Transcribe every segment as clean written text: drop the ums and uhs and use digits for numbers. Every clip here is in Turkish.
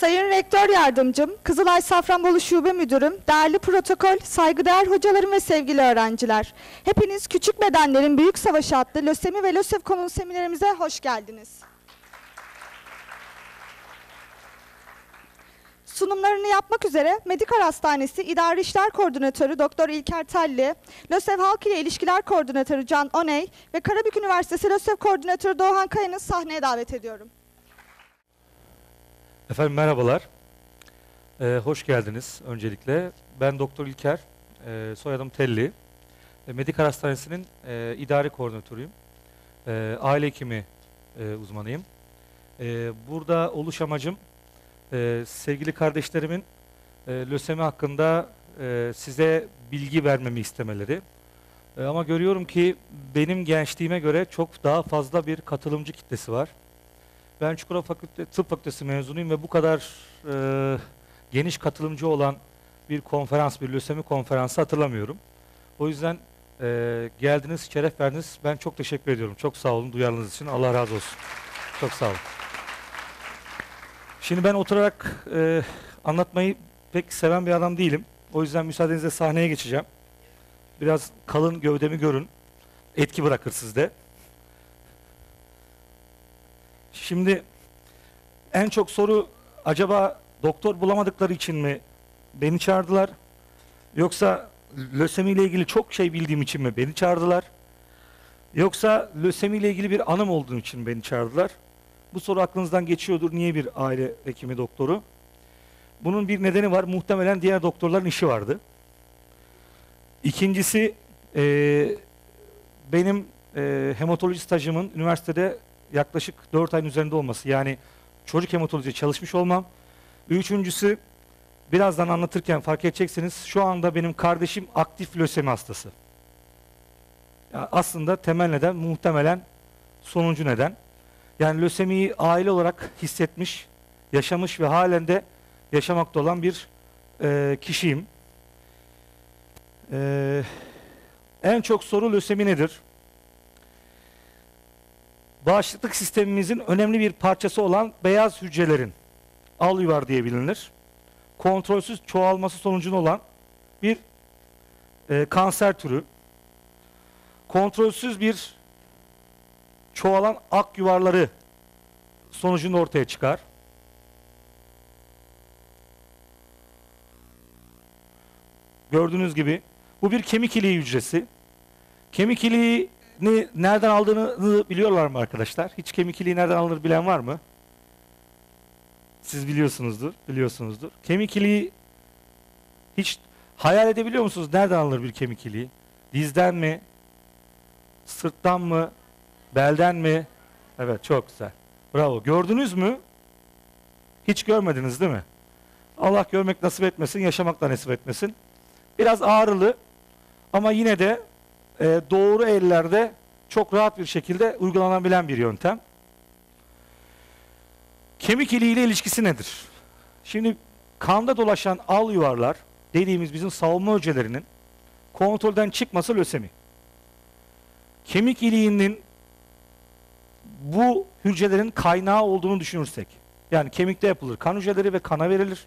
Sayın Rektör Yardımcım, Kızılay Safranbolu Şube Müdürüm, değerli protokol, saygıdeğer hocalarım ve sevgili öğrenciler. Hepiniz Küçük Bedenlerin Büyük Savaşı adlı lösemi ve LÖSEV konulu seminerimize hoş geldiniz. Sunumlarını yapmak üzere Medikal Hastanesi İdari İşler Koordinatörü Doktor İlker Telli, LÖSEV Halk ile İlişkiler Koordinatörü Can Oney ve Karabük Üniversitesi LÖSEV Koordinatörü Doğan Kaya'nı sahneye davet ediyorum. Efendim merhabalar, hoş geldiniz öncelikle. Ben Doktor İlker, soyadım Telli. Medikal Hastanesi'nin idari koordinatörüyüm. Aile hekimi uzmanıyım. Burada oluş amacım, sevgili kardeşlerimin lösemi hakkında size bilgi vermemi istemeleri. Ama görüyorum ki benim gençliğime göre çok daha fazla bir katılımcı kitlesi var. Ben Çukurova Tıp Fakültesi mezunuyum ve bu kadar geniş katılımcı olan bir konferans, bir lösemi konferansı hatırlamıyorum. O yüzden geldiniz, şeref verdiniz. Ben çok teşekkür ediyorum. Çok sağ olun duyarlılığınız için. Allah razı olsun. Çok sağ olun. Şimdi ben oturarak anlatmayı pek seven bir adam değilim. O yüzden müsaadenizle sahneye geçeceğim. Biraz kalın gövdemi görün. Etki bırakır sizde. Şimdi en çok soru acaba doktor bulamadıkları için mi beni çağırdılar? Yoksa lösemi ile ilgili çok şey bildiğim için mi beni çağırdılar? Yoksa lösemi ile ilgili bir anım olduğum için mi beni çağırdılar? Bu soru aklınızdan geçiyordur. Niye bir aile hekimi doktoru? Bunun bir nedeni var. Muhtemelen diğer doktorların işi vardı. İkincisi benim hematoloji stajımın üniversitede yaklaşık 4 ayın üzerinde olması. Yani çocuk hematolojiye çalışmış olmam. Üçüncüsü birazdan anlatırken fark edeceksiniz. Şu anda benim kardeşim aktif lösemi hastası. Yani aslında temel neden muhtemelen sonuncu neden. Yani lösemiyi aile olarak hissetmiş, yaşamış ve halen de yaşamakta olan bir kişiyim. En çok soru lösemi nedir? Bağışıklık sistemimizin önemli bir parçası olan beyaz hücrelerin alüvar diye bilinir. Kontrolsüz çoğalması sonucunda olan bir kanser türü. Kontrolsüz bir çoğalan ak yuvarları sonucunda ortaya çıkar. Gördüğünüz gibi bu bir kemik iliği hücresi. Kemik iliğini nereden aldığını biliyorlar mı arkadaşlar? Hiç kemik iliği nereden alınır bilen var mı? Siz biliyorsunuzdur. Kemik iliği hiç hayal edebiliyor musunuz? Nereden alınır bir kemik iliği? Dizden mi? Sırttan mı? Belden mi? Evet, çok güzel. Bravo. Gördünüz mü? Hiç görmediniz değil mi? Allah görmek nasip etmesin, yaşamak da nasip etmesin. Biraz ağrılı ama yine de doğru ellerde çok rahat bir şekilde uygulanabilen bir yöntem. Kemik iliği ile ilişkisi nedir? Şimdi kanda dolaşan al yuvarlar dediğimiz bizim savunma hücrelerinin kontrolden çıkması lösemi. Kemik iliğinin bu hücrelerin kaynağı olduğunu düşünürsek, yani kemikte yapılır kan hücreleri ve kana verilir.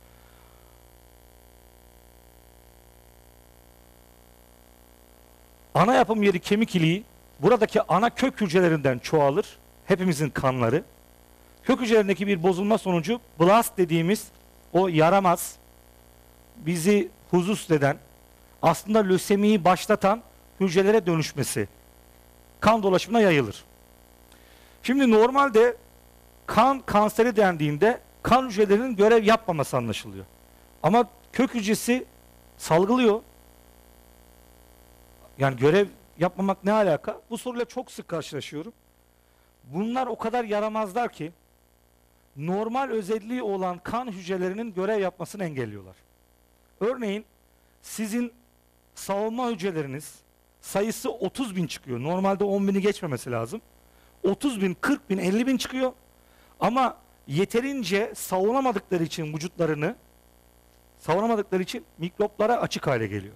Ana yapım yeri kemik iliği, buradaki ana kök hücrelerinden çoğalır, hepimizin kanları. Kök hücrelerindeki bir bozulma sonucu blast dediğimiz o yaramaz, bizi huzursuz eden, aslında lösemiyi başlatan hücrelere dönüşmesi kan dolaşımına yayılır. Şimdi normalde kan kanseri dendiğinde kan hücrelerinin görev yapmaması anlaşılıyor. Ama kök hücresi salgılıyor. Yani görev yapmamak ne alaka? Bu soruyla çok sık karşılaşıyorum. Bunlar o kadar yaramazlar ki normal özelliği olan kan hücrelerinin görev yapmasını engelliyorlar. Örneğin sizin savunma hücreleriniz sayısı 30.000 çıkıyor. Normalde 10.000'i geçmemesi lazım. 30.000, 40.000, 50.000 çıkıyor. Ama yeterince savunamadıkları için vücutlarını, savunamadıkları için mikroplara açık hale geliyor.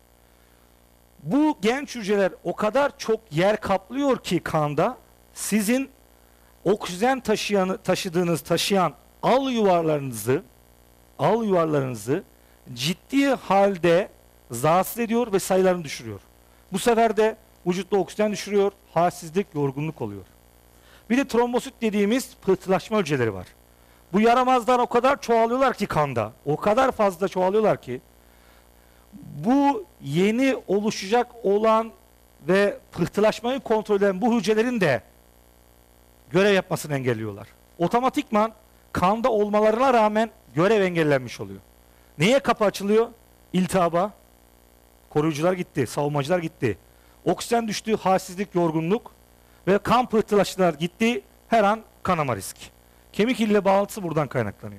Bu genç hücreler o kadar çok yer kaplıyor ki kanda, sizin oksijen taşıyan al yuvarlarınızı ciddi halde rahatsız ediyor ve sayılarını düşürüyor. Bu sefer de vücutta oksijen düşürüyor, halsizlik, yorgunluk oluyor. Bir de trombosit dediğimiz pıhtılaşma hücreleri var. Bu yaramazlar o kadar çoğalıyorlar ki kanda, o kadar fazla çoğalıyorlar ki bu yeni oluşacak olan ve pıhtılaşmayı kontrol eden bu hücrelerin de görev yapmasını engelliyorlar. Otomatikman kanda olmalarına rağmen görev engellenmiş oluyor. Neye kapı açılıyor? İltihaba. Koruyucular gitti, savunmacılar gitti. Oksijen düştü, halsizlik, yorgunluk ve kan pıhtılaşmalar gitti, her an kanama riski. Kemik ile bağlantısı buradan kaynaklanıyor.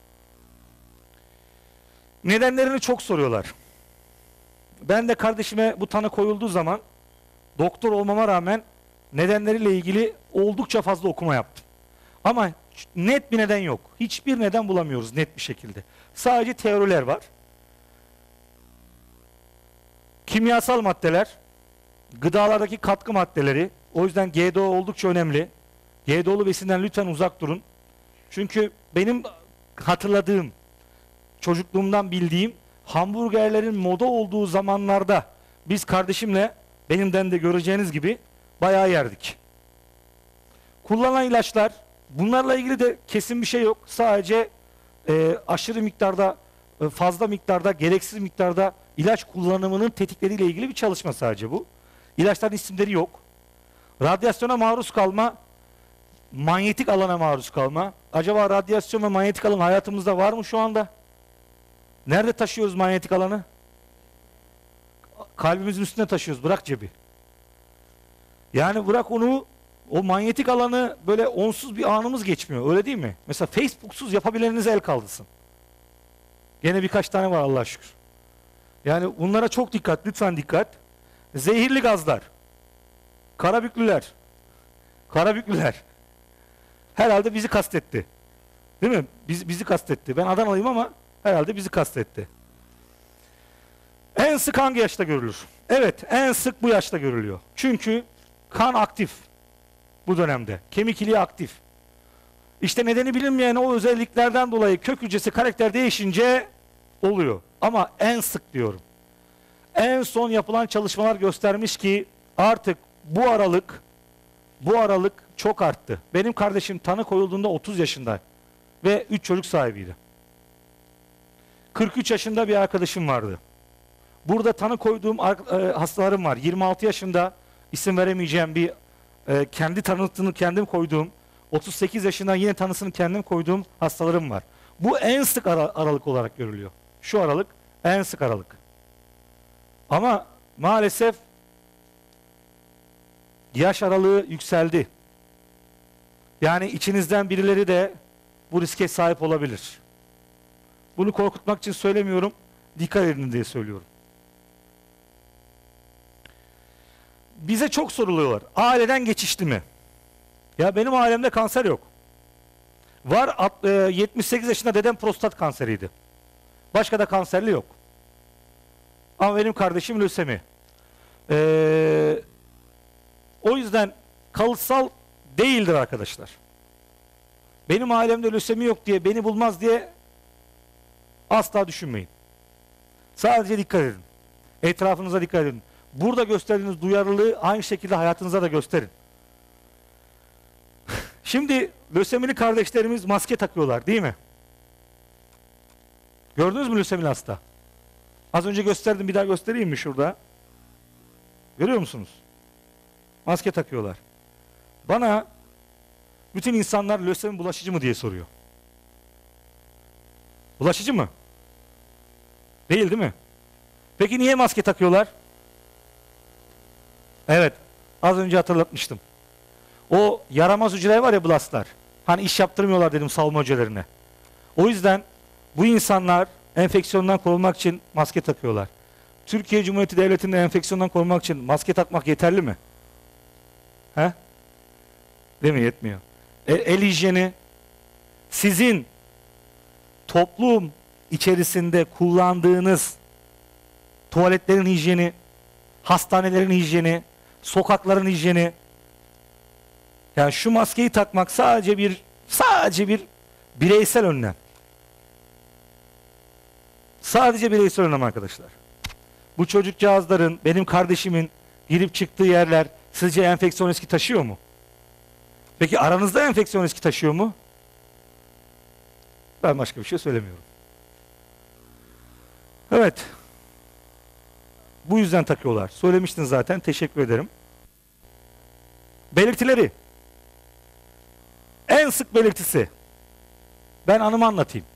Nedenlerini çok soruyorlar. Ben de kardeşime bu tanı koyulduğu zaman doktor olmama rağmen nedenleriyle ilgili oldukça fazla okuma yaptım. Ama net bir neden yok. Hiçbir neden bulamıyoruz net bir şekilde. Sadece teoriler var. Kimyasal maddeler, gıdalardaki katkı maddeleri, o yüzden GDO oldukça önemli. GDO'lu besinden lütfen uzak durun. Çünkü benim hatırladığım, çocukluğumdan bildiğim hamburgerlerin moda olduğu zamanlarda biz kardeşimle, benimden de göreceğiniz gibi bayağı yerdik. Kullanılan ilaçlar, bunlarla ilgili de kesin bir şey yok. Sadece aşırı miktarda, fazla miktarda, gereksiz miktarda ilaç kullanımının tetikleriyle ilgili bir çalışma sadece bu. İlaçların isimleri yok. Radyasyona maruz kalma, manyetik alana maruz kalma. Acaba radyasyon ve manyetik alan hayatımızda var mı şu anda? Nerede taşıyoruz manyetik alanı? Kalbimizin üstünde taşıyoruz. Bırak cebi. Yani bırak onu, o manyetik alanı böyle onsuz bir anımız geçmiyor. Öyle değil mi? Mesela Facebook'suz yapabileninize el kaldırsın. Gene birkaç tane var Allah'a şükür. Yani bunlara çok dikkat, lütfen dikkat. Zehirli gazlar. Karabüklüler. Karabüklüler. Herhalde bizi kastetti. Değil mi? Bizi kastetti. Ben Adanalıyım ama herhalde bizi kastetti. En sık hangi yaşta görülür? Evet, en sık bu yaşta görülüyor. Çünkü kan aktif bu dönemde. Kemik iliği aktif. İşte nedeni bilinmeyen o özelliklerden dolayı kök hücresi karakter değişince oluyor. Ama en sık diyorum. En son yapılan çalışmalar göstermiş ki artık bu aralık çok arttı. Benim kardeşim tanı koyulduğunda 30 yaşında ve 3 çocuk sahibiydi. 43 yaşında bir arkadaşım vardı. Burada tanı koyduğum hastalarım var. 26 yaşında isim veremeyeceğim bir kendi tanısını kendim koyduğum, 38 yaşından yine tanısını kendim koyduğum hastalarım var. Bu en sık aralık olarak görülüyor. Şu aralık en sık aralık. Ama maalesef yaş aralığı yükseldi. Yani içinizden birileri de bu riske sahip olabilir. Bunu korkutmak için söylemiyorum, dikkat edin diye söylüyorum. Bize çok soruluyorlar. Aileden geçişti mi? Ya benim ailemde kanser yok. Var 78 yaşında dedem prostat kanseriydi. Başka da kanserli yok. Ama benim kardeşim lösemi. O yüzden kalıtsal değildir arkadaşlar. Benim ailemde lösemi yok diye, beni bulmaz diye asla düşünmeyin. Sadece dikkat edin. Etrafınıza dikkat edin. Burada gösterdiğiniz duyarlılığı aynı şekilde hayatınıza da gösterin. Şimdi lösemili kardeşlerimiz maske takıyorlar değil mi? Gördünüz mü lösemili hasta? Az önce gösterdim, bir daha göstereyim mi şurada? Görüyor musunuz? Maske takıyorlar. Bana bütün insanlar lösemi bulaşıcı mı diye soruyor. Bulaşıcı mı? Değil mi? Peki niye maske takıyorlar? Evet, az önce hatırlatmıştım. O yaramaz hücreler var ya, blastlar. Hani iş yaptırmıyorlar dedim savunma hücrelerine. O yüzden bu insanlar enfeksiyondan korunmak için maske takıyorlar. Türkiye Cumhuriyeti Devleti'nde enfeksiyondan korunmak için maske takmak yeterli mi? He? Değil mi? Yetmiyor. El hijyeni, sizin toplum içerisinde kullandığınız tuvaletlerin hijyeni, hastanelerin hijyeni, sokakların hijyeni. Yani şu maskeyi takmak sadece bir Bireysel önlem. Sadece bireysel önlem arkadaşlar. Bu çocukcağızların, benim kardeşimin girip çıktığı yerler sizce enfeksiyon riski taşıyor mu? Peki aranızda enfeksiyon riski taşıyor mu? Ben başka bir şey söylemiyorum. Evet. Bu yüzden takıyorlar. Söylemiştiniz zaten. Teşekkür ederim. Belirtileri. En sık belirtisi. Ben anımı anlatayım.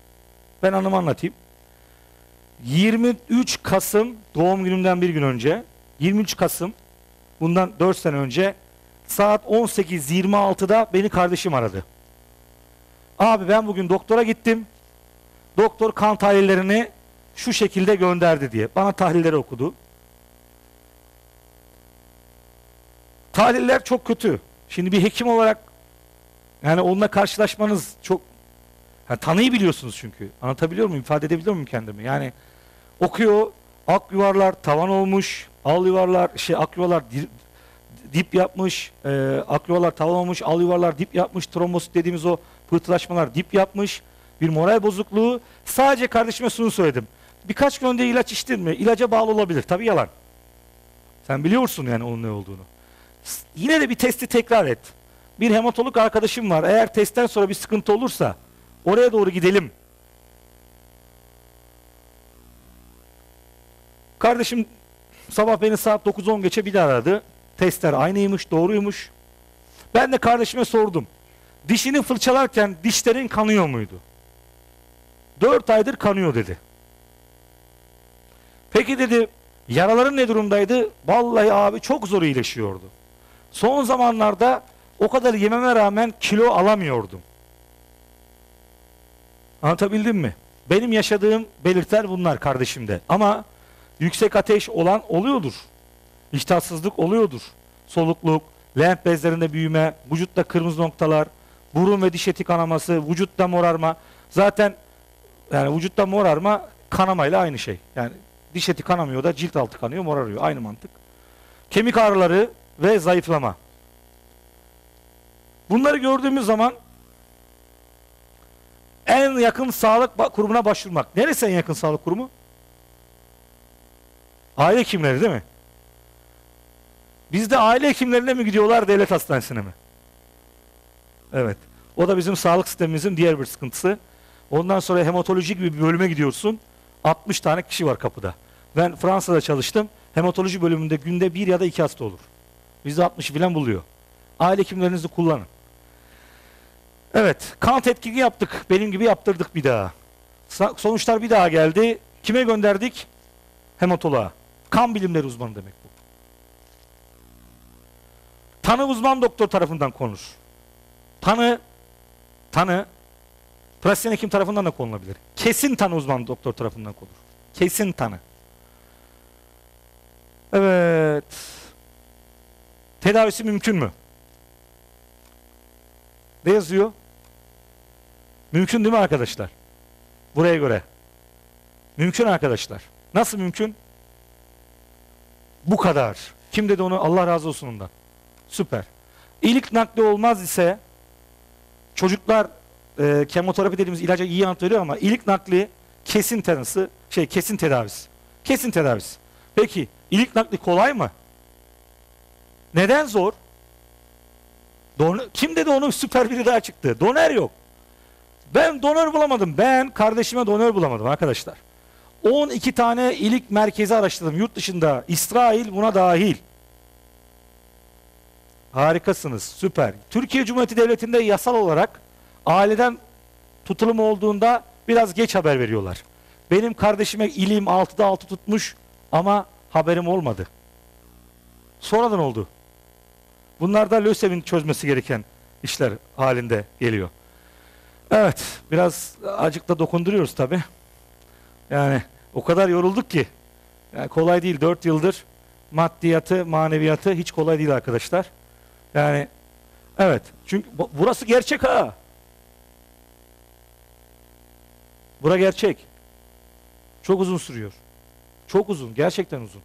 23 Kasım doğum günümden bir gün önce, 23 Kasım bundan 4 sene önce saat 18.26'da beni kardeşim aradı. Abi ben bugün doktora gittim. Doktor kan tahlillerini şu şekilde gönderdi diye. Bana tahlilleri okudu. Tahliller çok kötü. Şimdi bir hekim olarak yani onunla karşılaşmanız çok tanıyı biliyorsunuz çünkü. Anlatabiliyor muyum? İfade edebiliyor muyum kendimi? Yani okuyor, ak yuvarlar tavan olmuş, al yuvarlar ak yuvarlar dip yapmış, ak yuvarlar tavan olmuş, al yuvarlar dip yapmış, trombosit dediğimiz o pıhtılaşmalar dip yapmış, bir moral bozukluğu. Sadece kardeşime şunu söyledim. Birkaç gün önce ilaç içtin mi? İlaca bağlı olabilir. Tabii yalan. Sen biliyorsun yani onun ne olduğunu. Yine de bir testi tekrar et. Bir hematolog arkadaşım var. Eğer testten sonra bir sıkıntı olursa oraya doğru gidelim. Kardeşim sabah beni saat 9-10 geçe bir daha aradı. Testler aynıymış, doğruymuş. Ben de kardeşime sordum. Dişini fırçalarken dişlerin kanıyor muydu? 4 aydır kanıyor dedi. Peki dedi, yaraların ne durumdaydı? Vallahi abi çok zor iyileşiyordu. Son zamanlarda o kadar yememe rağmen kilo alamıyordum. Anlatabildim mi? Benim yaşadığım belirtiler bunlar kardeşimde. Ama yüksek ateş olan oluyordur. İştahsızlık oluyordur. Solukluk, lenf bezlerinde büyüme, vücutta kırmızı noktalar, burun ve diş eti kanaması, vücutta morarma. Zaten yani vücutta morarma kanamayla aynı şey. Yani diş eti kanamıyor da cilt altı kanıyor, morarıyor. Aynı mantık. Kemik ağrıları ve zayıflama. Bunları gördüğümüz zaman en yakın sağlık kurumuna başvurmak. Neresi en yakın sağlık kurumu? Aile hekimleri değil mi? Bizde aile hekimlerine mi gidiyorlar, devlet hastanesine mi? Evet. O da bizim sağlık sistemimizin diğer bir sıkıntısı. Ondan sonra hematoloji gibi bir bölüme gidiyorsun. 60 tane kişi var kapıda. Ben Fransa'da çalıştım. Hematoloji bölümünde günde 1 ya da 2 hasta olur. Bizde 60'ı falan buluyor. Aile hekimlerinizi kullanın. Evet. Kan tetkiki yaptık. Benim gibi yaptırdık bir daha. Sonuçlar bir daha geldi. Kime gönderdik? Hematoloğa. Kan bilimleri uzmanı demek bu. Tanı uzman doktor tarafından konur. Tanı pratisyen hekim tarafından da konulabilir. Kesin tanı uzman doktor tarafından konur. Kesin tanı. Evet. Tedavisi mümkün mü? Ne yazıyor? Mümkün değil mi arkadaşlar? Buraya göre. Mümkün arkadaşlar. Nasıl mümkün? Bu kadar. Kim dedi onu? Allah razı olsun ondan. Süper. İyilik nakli olmaz ise çocuklar kemoterapi dediğimiz ilaca iyi yanıt veriyor ama iyilik nakli kesin tanısı, kesin tedavisi. Kesin tedavisi. Peki iyilik nakli kolay mı? Neden zor? Kim dedi onu? Süper biri daha çıktı. Donör yok. Ben donör bulamadım. Ben kardeşime donör bulamadım arkadaşlar. 12 tane iyilik merkezi araştırdım yurt dışında. İsrail buna dahil. Harikasınız. Süper. Türkiye Cumhuriyeti Devleti'nde yasal olarak aileden tutulum olduğunda biraz geç haber veriyorlar. Benim kardeşime iliğim 6'da 6 tutmuş ama haberim olmadı. Sonradan oldu. Bunlar da LÖSEV'in çözmesi gereken işler halinde geliyor. Evet, biraz acık da dokunduruyoruz tabii. Yani o kadar yorulduk ki. Yani kolay değil, 4 yıldır maddiyatı, maneviyatı hiç kolay değil arkadaşlar. Yani evet, çünkü burası gerçek ha. Bura gerçek. Çok uzun sürüyor. Çok uzun, gerçekten uzun.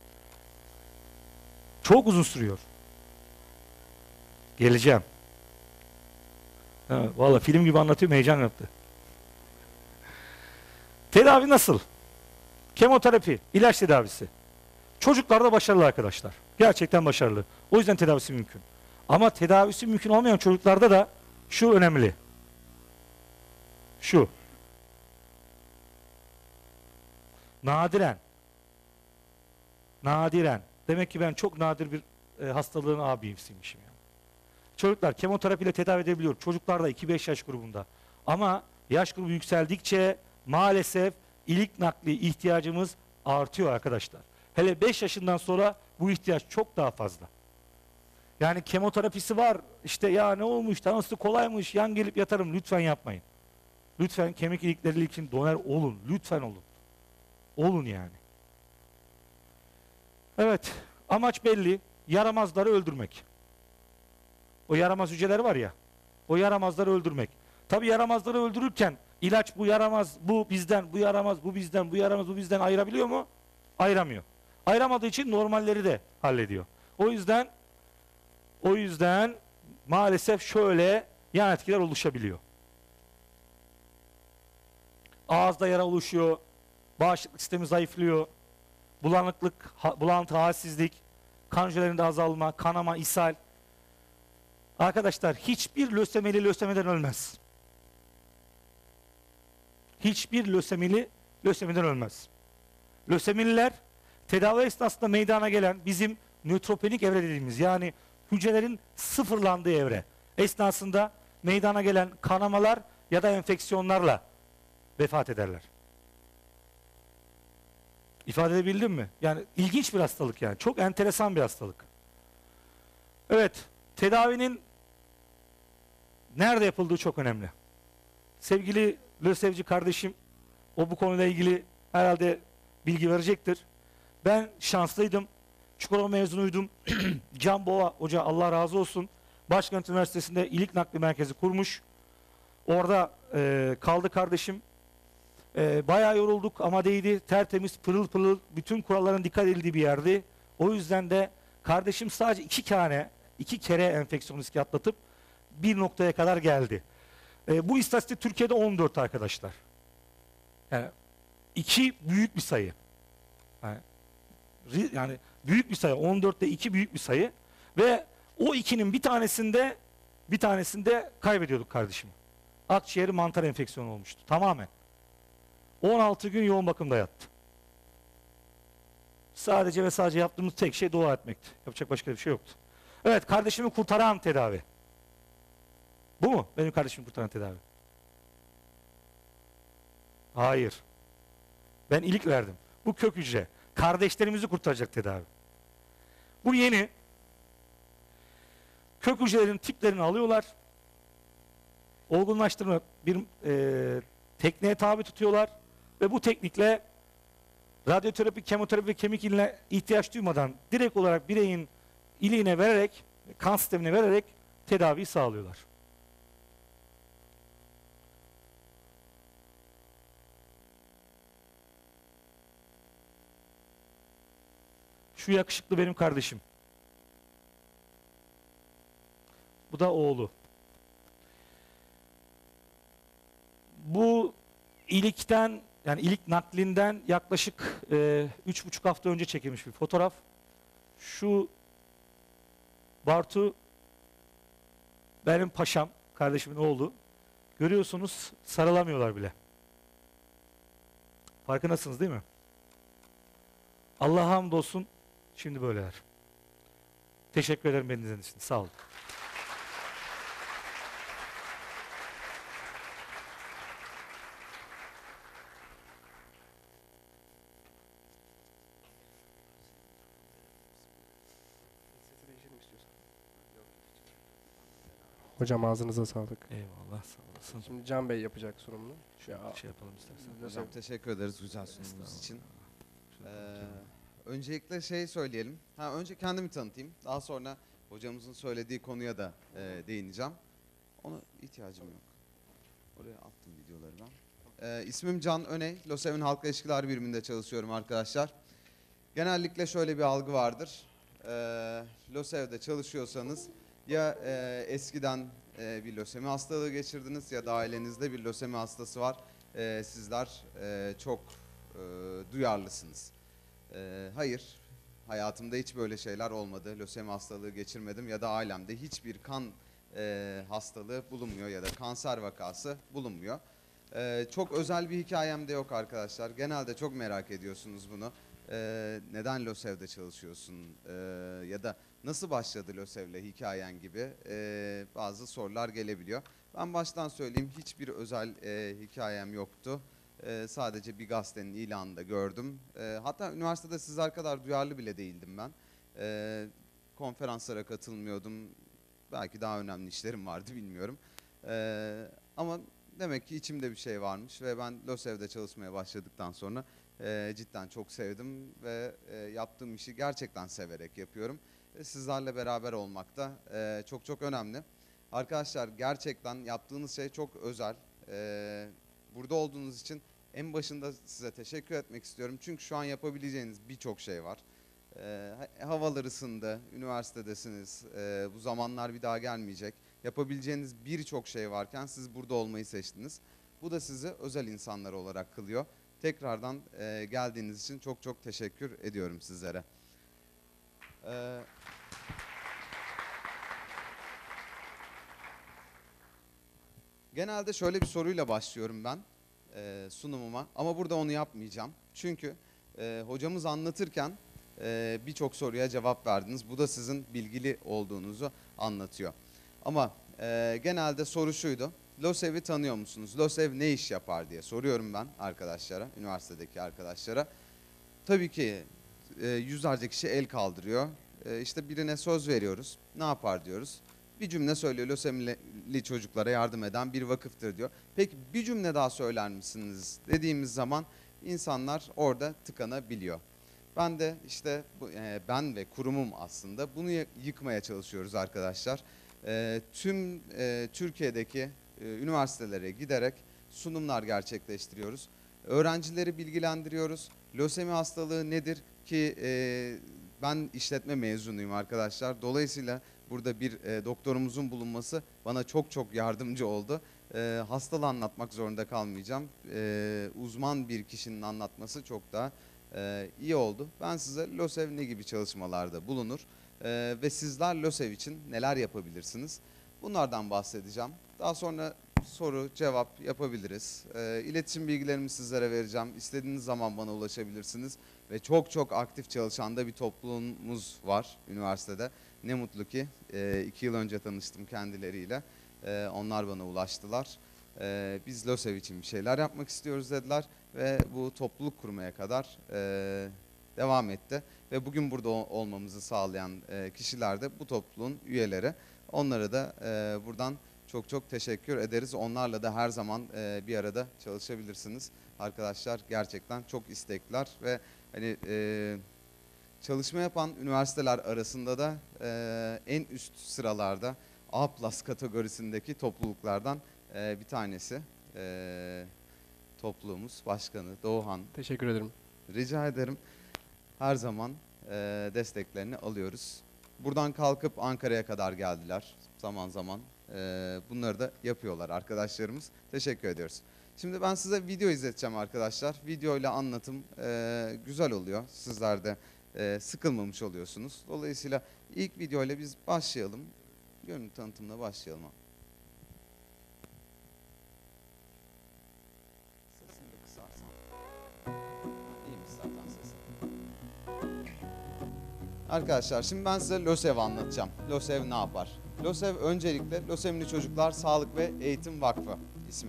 Çok uzun sürüyor. Geleceğim. Ha, vallahi film gibi anlatıyorum, heyecan yaptı. Tedavi nasıl? Kemoterapi, ilaç tedavisi. Çocuklarda başarılı arkadaşlar. Gerçekten başarılı. O yüzden tedavisi mümkün. Ama tedavisi mümkün olmayan çocuklarda da şu önemli. Şu. Nadiren. Nadiren. Demek ki ben çok nadir bir hastalığın abisiymişim yani. Çocuklar kemoterapiyle tedavi edebiliyor. Çocuklarda 2-5 yaş grubunda. Ama yaş grubu yükseldikçe maalesef ilik nakli ihtiyacımız artıyor arkadaşlar. Hele 5 yaşından sonra bu ihtiyaç çok daha fazla. Yani kemoterapisi var. İşte ya ne olmuş, tanısı kolaymış, yan gelip yatarım. Lütfen yapmayın. Lütfen kemik ilikleri için doner olun. Lütfen olun. Olun yani. Evet, amaç belli. Yaramazları öldürmek. O yaramaz hücreler var ya, o yaramazları öldürmek. Tabi yaramazları öldürürken ilaç bu yaramaz, bu bizden, bu yaramaz, bu bizden, bu yaramaz, bu bizden ayırabiliyor mu? Ayıramıyor. Ayıramadığı için normalleri de hallediyor. O yüzden maalesef şöyle yan etkiler oluşabiliyor. Ağızda yara oluşuyor, bağışıklık sistemi zayıflıyor, bulanıklık, bulantı, halsizlik, kan hücrelerinde azalma, kanama, ishal. Arkadaşlar hiçbir lösemili lösemiden ölmez. Hiçbir lösemili lösemiden ölmez. Lösemililer tedavi esnasında meydana gelen bizim nötropenik evre dediğimiz, yani hücrelerin sıfırlandığı evre esnasında meydana gelen kanamalar ya da enfeksiyonlarla vefat ederler. İfade edebildim mi? Yani ilginç bir hastalık yani. Çok enteresan bir hastalık. Evet, tedavinin nerede yapıldığı çok önemli. Sevgili lösevci kardeşim, o bu konuyla ilgili herhalde bilgi verecektir. Ben şanslıydım. Çukurova mezunuydum. Can Boğa Hoca, Allah razı olsun, Başkent Üniversitesi'nde ilik nakli merkezi kurmuş. Orada kaldı kardeşim. Bayağı yorulduk ama değdi. Tertemiz, pırıl pırıl, bütün kuralların dikkat edildiği bir yerdi. O yüzden de kardeşim sadece iki kere enfeksiyon riski atlatıp bir noktaya kadar geldi. Bu istatistik Türkiye'de 14 arkadaşlar. Yani 2 büyük bir sayı. Yani büyük bir sayı. 14'te 2 büyük bir sayı. Ve o 2'nin bir tanesinde kaybediyorduk kardeşim. Akciğeri mantar enfeksiyonu olmuştu. Tamamen. 16 gün yoğun bakımda yattı. Sadece ve sadece yaptığımız tek şey dua etmekti. Yapacak başka bir şey yoktu. Evet, kardeşimi kurtaran tedavi. Bu mu benim kardeşimi kurtaran tedavi? Hayır. Ben ilik verdim. Bu kök hücre. Kardeşlerimizi kurtaracak tedavi. Bu yeni. Kök hücrelerin tiplerini alıyorlar. Olgunlaştırma bir tekniğe tabi tutuyorlar. Ve bu teknikle radyoterapi, kemoterapi ve kemik iliğine ihtiyaç duymadan direkt olarak bireyin iliğine vererek, kan sistemine vererek tedaviyi sağlıyorlar. Şu yakışıklı benim kardeşim. Bu da oğlu. Bu ilikten, yani ilik naklinden yaklaşık 3,5 hafta önce çekilmiş bir fotoğraf. Şu Bartu benim paşam, kardeşimin oğlu. Görüyorsunuz, sarılamıyorlar bile. Farkındasınız değil mi? Allah'a hamdolsun, şimdi böyleler. Teşekkür ederim beni dinlediğiniz için. Sağ olun. Hocam ağzınıza sağlık. Eyvallah, sağ olasın. Şimdi Can Bey yapacak sunumunu. Şey yapalım istersen. Hocam teşekkür ederiz güzel sunumunuz için. Şöyle Öncelikle şey söyleyelim. Önce kendimi tanıtayım. Daha sonra hocamızın söylediği konuya da değineceğim. Ona ihtiyacım yok. Oraya attım videoları ben. İsmim Can Öney. LÖSEV'in Halkla İlişkiler Biriminde çalışıyorum arkadaşlar. Genellikle şöyle bir algı vardır. LÖSEV'de çalışıyorsanız Ya eskiden bir lösemi hastalığı geçirdiniz ya da ailenizde bir lösemi hastası var. Sizler çok duyarlısınız. Hayır, hayatımda hiç böyle şeyler olmadı. Lösemi hastalığı geçirmedim ya da ailemde hiçbir kan hastalığı bulunmuyor ya da kanser vakası bulunmuyor. Çok özel bir hikayem de yok arkadaşlar. Genelde çok merak ediyorsunuz bunu. Neden LÖSEV'de çalışıyorsun ya da nasıl başladı LÖSEV'le hikayen gibi bazı sorular gelebiliyor. Ben baştan söyleyeyim, hiçbir özel hikayem yoktu. Sadece bir gazetenin ilanında gördüm. Hatta üniversitede sizler kadar duyarlı bile değildim ben. Konferanslara katılmıyordum. Belki daha önemli işlerim vardı, bilmiyorum. Ama demek ki içimde bir şey varmış ve ben LÖSEV'de çalışmaya başladıktan sonra cidden çok sevdim ve yaptığım işi gerçekten severek yapıyorum. Sizlerle beraber olmak da çok çok önemli. Arkadaşlar, gerçekten yaptığınız şey çok özel. Burada olduğunuz için en başında size teşekkür etmek istiyorum. Çünkü şu an yapabileceğiniz birçok şey var. Havalar ısındı, üniversitedesiniz, bu zamanlar bir daha gelmeyecek. Yapabileceğiniz birçok şey varken siz burada olmayı seçtiniz. Bu da sizi özel insanlar olarak kılıyor. Tekrardan geldiğiniz için çok çok teşekkür ediyorum sizlere. Genelde şöyle bir soruyla başlıyorum ben sunumuma, ama burada onu yapmayacağım. Çünkü hocamız anlatırken birçok soruya cevap verdiniz. Bu da sizin bilgili olduğunuzu anlatıyor. Ama genelde soru şuydu: LÖSEV'i tanıyor musunuz? LÖSEV ne iş yapar diye soruyorum ben arkadaşlara, üniversitedeki arkadaşlara. Tabii ki yüzlerce kişi el kaldırıyor. İşte birine söz veriyoruz. Ne yapar diyoruz. Bir cümle söylüyor: lösemili çocuklara yardım eden bir vakıftır diyor. Peki bir cümle daha söyler misiniz dediğimiz zaman insanlar orada tıkanabiliyor. Ben de işte ben ve kurumum aslında bunu yıkmaya çalışıyoruz arkadaşlar. Tüm Türkiye'deki üniversitelere giderek sunumlar gerçekleştiriyoruz. Öğrencileri bilgilendiriyoruz. Lösemi hastalığı nedir ki ben işletme mezunuyum arkadaşlar. Dolayısıyla burada bir doktorumuzun bulunması bana çok çok yardımcı oldu. Hastalığı anlatmak zorunda kalmayacağım. Uzman bir kişinin anlatması çok daha iyi oldu. Ben size LÖSEV ne gibi çalışmalarda bulunur ve sizler LÖSEV için neler yapabilirsiniz? Bunlardan bahsedeceğim. Daha sonra soru, cevap yapabiliriz. İletişim bilgilerimi sizlere vereceğim. İstediğiniz zaman bana ulaşabilirsiniz. Ve çok çok aktif çalışan da bir topluluğumuz var üniversitede. Ne mutlu ki 2 yıl önce tanıştım kendileriyle. Onlar bana ulaştılar. Biz LÖSEV için bir şeyler yapmak istiyoruz dediler. Ve bu topluluk kurmaya kadar devam etti. Ve bugün burada olmamızı sağlayan kişiler de bu topluluğun üyeleri. Onlara da buradan çok çok teşekkür ederiz. Onlarla da her zaman bir arada çalışabilirsiniz. Arkadaşlar gerçekten çok istekliler ve hani çalışma yapan üniversiteler arasında da en üst sıralarda A+ kategorisindeki topluluklardan bir tanesi. Topluluğumuz başkanı Doğuhan. Teşekkür ederim. Rica ederim. Her zaman desteklerini alıyoruz. Buradan kalkıp Ankara'ya kadar geldiler zaman zaman. Bunları da yapıyorlar arkadaşlarımız. Teşekkür ediyoruz. Şimdi ben size video izleteceğim arkadaşlar. Video ile anlatım güzel oluyor. Sizler de sıkılmamış oluyorsunuz. Dolayısıyla ilk video ile biz başlayalım. Görüntü tanıtımla başlayalım. Sesini de kısarsan. İyiymiş zaten sesin. Arkadaşlar şimdi ben size LÖSEV anlatacağım. LÖSEV ne yapar? LÖSEV öncelikle Lösemili Çocuklar Sağlık ve Eğitim Vakfı ismi.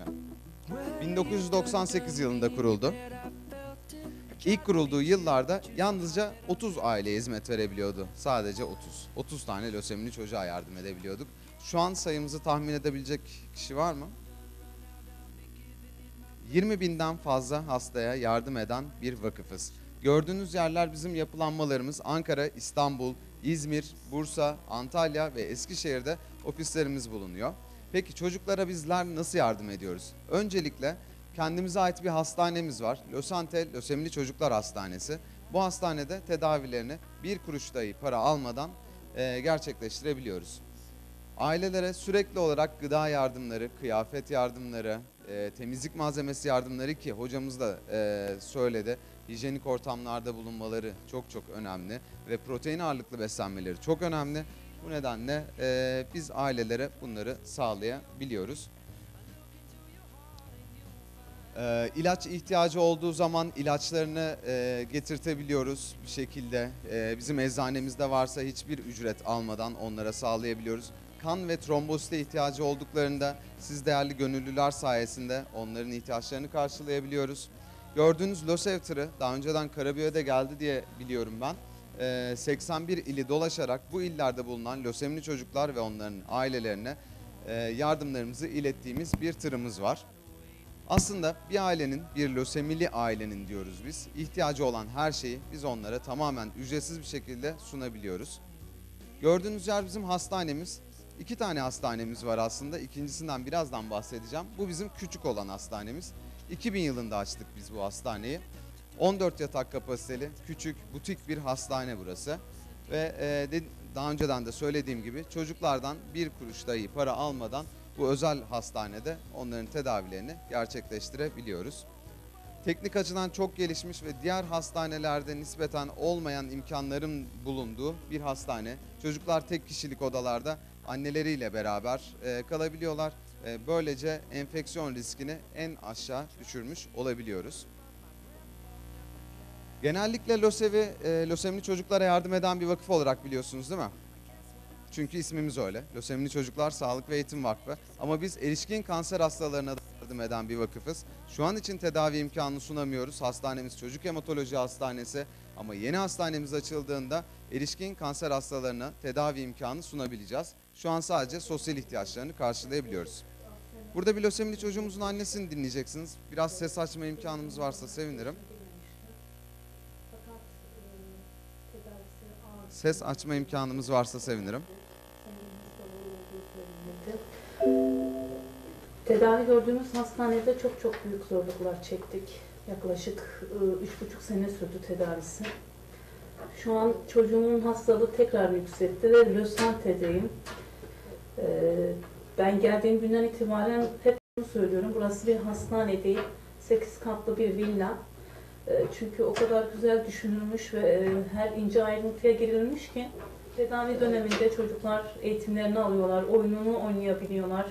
1998 yılında kuruldu. İlk kurulduğu yıllarda yalnızca 30 aileye hizmet verebiliyordu. Sadece 30. 30 tane lösemili çocuğa yardım edebiliyorduk. Şu an sayımızı tahmin edebilecek kişi var mı? 20.000'den fazla hastaya yardım eden bir vakıfız. Gördüğünüz yerler bizim yapılanmalarımız. Ankara, İstanbul, İzmir, Bursa, Antalya ve Eskişehir'de ofislerimiz bulunuyor. Peki çocuklara bizler nasıl yardım ediyoruz? Öncelikle kendimize ait bir hastanemiz var. Lösante Lösemili Çocuklar Hastanesi. Bu hastanede tedavilerini bir kuruş dahi para almadan gerçekleştirebiliyoruz. Ailelere sürekli olarak gıda yardımları, kıyafet yardımları, temizlik malzemesi yardımları ki hocamız da söyledi. Hijyenik ortamlarda bulunmaları çok çok önemli ve protein ağırlıklı beslenmeleri çok önemli. Bu nedenle biz ailelere bunları sağlayabiliyoruz. İlaç ihtiyacı olduğu zaman ilaçlarını getirtebiliyoruz bir şekilde. Bizim eczanemizde varsa hiçbir ücret almadan onlara sağlayabiliyoruz. Kan ve trombosite ihtiyacı olduklarında siz değerli gönüllüler sayesinde onların ihtiyaçlarını karşılayabiliyoruz. Gördüğünüz LÖSEV tırı daha önceden Karabük'e de geldi diye biliyorum ben. 81 ili dolaşarak bu illerde bulunan lösemili çocuklar ve onların ailelerine yardımlarımızı ilettiğimiz bir tırımız var. Aslında bir ailenin, bir lösemili ailenin diyoruz biz, ihtiyacı olan her şeyi biz onlara tamamen ücretsiz bir şekilde sunabiliyoruz. Gördüğünüz yer bizim hastanemiz. 2 tane hastanemiz var aslında. İkincisinden birazdan bahsedeceğim. Bu bizim küçük olan hastanemiz. 2000 yılında açtık biz bu hastaneyi. 14 yatak kapasiteli, küçük, butik bir hastane burası. Ve daha önceden de söylediğim gibi çocuklardan bir kuruş dahi para almadan bu özel hastanede onların tedavilerini gerçekleştirebiliyoruz. Teknik açıdan çok gelişmiş ve diğer hastanelerde nispeten olmayan imkanların bulunduğu bir hastane. Çocuklar tek kişilik odalarda anneleriyle beraber kalabiliyorlar. Böylece enfeksiyon riskini en aşağı düşürmüş olabiliyoruz. Genellikle LÖSEV'i lösemili çocuklara yardım eden bir vakıf olarak biliyorsunuz değil mi? Çünkü ismimiz öyle. Lösemili Çocuklar Sağlık ve Eğitim Vakfı. Ama biz erişkin kanser hastalarına da yardım eden bir vakıfız. Şu an için tedavi imkanını sunamıyoruz. Hastanemiz Çocuk Hematoloji Hastanesi. Ama yeni hastanemiz açıldığında erişkin kanser hastalarına tedavi imkanı sunabileceğiz. Şu an sadece sosyal ihtiyaçlarını karşılayabiliyoruz. Burada bir lösemili çocuğumuzun annesini dinleyeceksiniz. Biraz ses açma imkanımız varsa sevinirim. Ses açma imkanımız varsa sevinirim. Tedavi gördüğümüz hastanede çok büyük zorluklar çektik. Yaklaşık 3,5 sene sürdü tedavisi. Şu an çocuğumun hastalığı tekrar yükseltti ve lösentedeyim. Ben geldiğim günden itibaren hep bunu söylüyorum. Burası bir hastane değil, 8 katlı bir villa. Çünkü o kadar güzel düşünülmüş ve her ince ayrıntıya girilmiş ki tedavi döneminde çocuklar eğitimlerini alıyorlar, oyununu oynayabiliyorlar.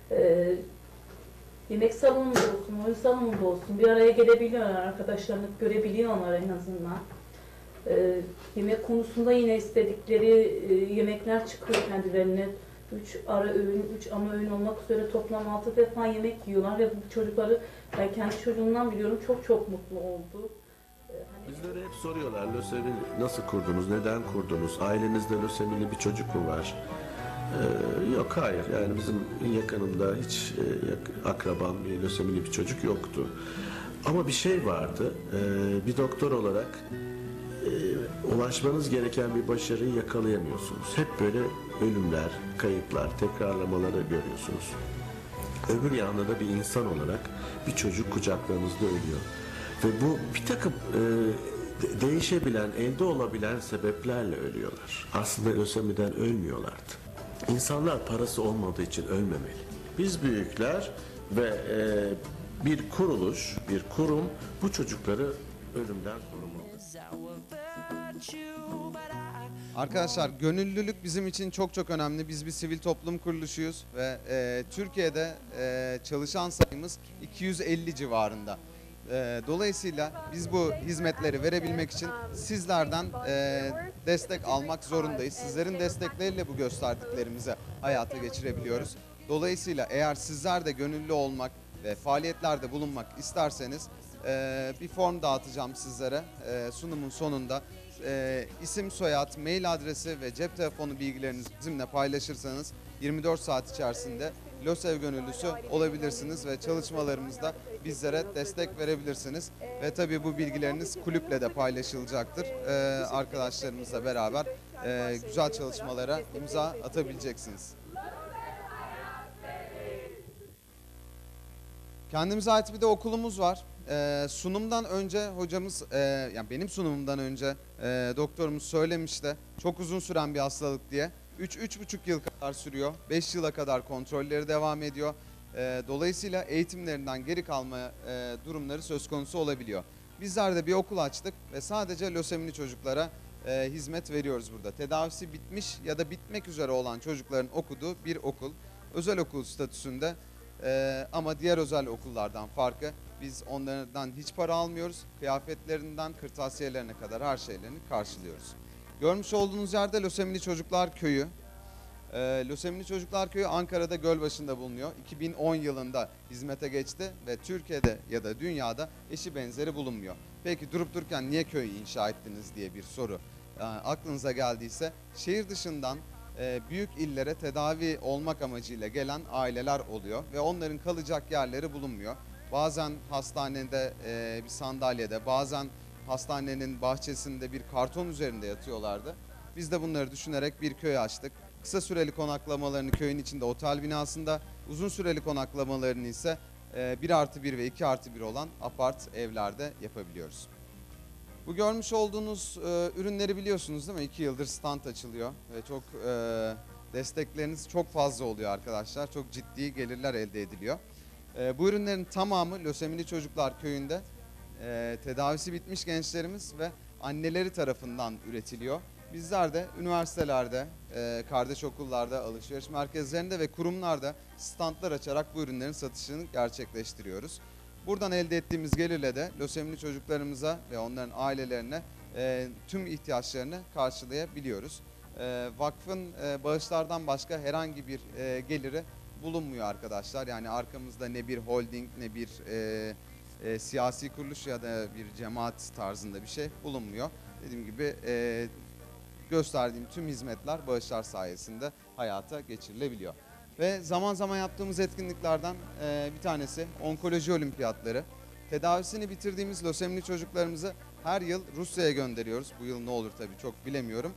Yemek salonunda olsun, oyun salonunda olsun bir araya gelebiliyorlar, arkadaşlarını görebiliyorlar en azından. Yemek konusunda yine istedikleri yemekler çıkıyor kendilerine. 3 ara öğün, 3 ana öğün olmak üzere toplam 6 defa yemek yiyorlar ve bu çocukları ben kendi çocuğumdan biliyorum çok mutlu oldu. Bizlere hep soruyorlar lösemi nasıl kurdunuz, neden kurdunuz, ailenizde lösemili bir çocuk mu var? Yok hayır, yani bizim yakınımda hiç akrabam bir lösemili bir çocuk yoktu. Ama bir şey vardı, bir doktor olarak ulaşmanız gereken bir başarıyı yakalayamıyorsunuz. Hep böyle ölümler, kayıplar, tekrarlamaları görüyorsunuz. Öbür yanda da bir insan olarak bir çocuk kucaklarınızda ölüyor. Ve bu bir takım değişebilen, elde olabilen sebeplerle ölüyorlar. Aslında lösemiden ölmüyorlardı. İnsanlar parası olmadığı için ölmemeli. Biz büyükler ve bir kuruluş, bir kurum bu çocukları ölümden korumalı. Arkadaşlar gönüllülük bizim için çok önemli. Biz bir sivil toplum kuruluşuyuz ve Türkiye'de çalışan sayımız 250 civarında. Dolayısıyla biz bu hizmetleri verebilmek için sizlerden destek almak zorundayız. Sizlerin destekleriyle bu gösterdiklerimizi hayata geçirebiliyoruz. Dolayısıyla eğer sizler de gönüllü olmak ve faaliyetlerde bulunmak isterseniz bir form dağıtacağım sizlere sunumun sonunda. İsim, soyad, mail adresi ve cep telefonu bilgilerinizi bizimle paylaşırsanız 24 saat içerisinde LÖSEV gönüllüsü olabilirsiniz ve çalışmalarımızda bizlere destek verebilirsiniz. Ve tabii bu bilgileriniz kulüple de paylaşılacaktır. Arkadaşlarımızla beraber güzel çalışmalara imza atabileceksiniz. Kendimize ait bir de okulumuz var. Sunumdan önce hocamız, yani benim sunumumdan önce doktorumuz söylemişti. Çok uzun süren bir hastalık diye. 3-3,5 yıl kadar sürüyor. 5 yıla kadar kontrolleri devam ediyor. Dolayısıyla eğitimlerinden geri kalma durumları söz konusu olabiliyor. Bizler de bir okul açtık ve sadece lösemili çocuklara hizmet veriyoruz burada. Tedavisi bitmiş ya da bitmek üzere olan çocukların okuduğu bir okul. Özel okul statüsünde ama diğer özel okullardan farkı, biz onlardan hiç para almıyoruz. Kıyafetlerinden kırtasiyelerine kadar her şeylerini karşılıyoruz. Görmüş olduğunuz yerde Lösemili Çocuklar Köyü. Lösemili Çocuklar Köyü Ankara'da Gölbaşı'nda bulunuyor. 2010 yılında hizmete geçti ve Türkiye'de ya da dünyada eşi benzeri bulunmuyor. Peki durup dururken niye köyü inşa ettiniz diye bir soru aklınıza geldiyse, şehir dışından büyük illere tedavi olmak amacıyla gelen aileler oluyor ve onların kalacak yerleri bulunmuyor. Bazen hastanede bir sandalyede, bazen hastanenin bahçesinde bir karton üzerinde yatıyorlardı. Biz de bunları düşünerek bir köy açtık. Kısa süreli konaklamalarını köyün içinde otel binasında, uzun süreli konaklamalarını ise 1+1 ve 2+1 olan apart evlerde yapabiliyoruz. Bu görmüş olduğunuz ürünleri biliyorsunuz değil mi? 2 yıldır stand açılıyor ve çok destekleriniz çok fazla oluyor arkadaşlar. Çok ciddi gelirler elde ediliyor. Bu ürünlerin tamamı Lösemili Çocuklar Köyü'nde tedavisi bitmiş gençlerimiz ve anneleri tarafından üretiliyor. Bizler de üniversitelerde, kardeş okullarda, alışveriş merkezlerinde ve kurumlarda standlar açarak bu ürünlerin satışını gerçekleştiriyoruz. Buradan elde ettiğimiz gelirle de lösemili çocuklarımıza ve onların ailelerine tüm ihtiyaçlarını karşılayabiliyoruz. Vakfın bağışlardan başka herhangi bir geliri bulunmuyor arkadaşlar. Yani arkamızda ne bir holding ne bir siyasi kuruluş ya da bir cemaat tarzında bir şey bulunmuyor. Dediğim gibi gösterdiğim tüm hizmetler bağışlar sayesinde hayata geçirilebiliyor. Ve zaman zaman yaptığımız etkinliklerden bir tanesi onkoloji olimpiyatları. Tedavisini bitirdiğimiz lösemili çocuklarımızı her yıl Rusya'ya gönderiyoruz. Bu yıl ne olur tabii çok bilemiyorum.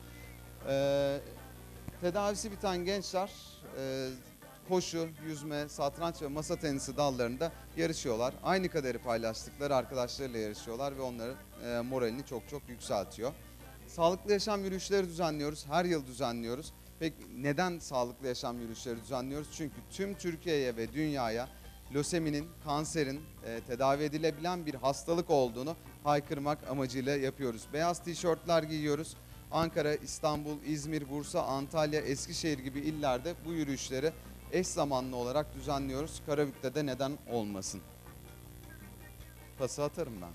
Tedavisi biten gençler koşu, yüzme, satranç ve masa tenisi dallarında yarışıyorlar. Aynı kaderi paylaştıkları arkadaşlarıyla yarışıyorlar ve onların moralini çok yükseltiyor. Sağlıklı yaşam yürüyüşleri düzenliyoruz. Her yıl düzenliyoruz. Peki neden sağlıklı yaşam yürüyüşleri düzenliyoruz? Çünkü tüm Türkiye'ye ve dünyaya löseminin, kanserin tedavi edilebilen bir hastalık olduğunu haykırmak amacıyla yapıyoruz. Beyaz tişörtler giyiyoruz. Ankara, İstanbul, İzmir, Bursa, Antalya, Eskişehir gibi illerde bu yürüyüşleri eş zamanlı olarak düzenliyoruz. Karabük'te de neden olmasın? Pası atarım ben.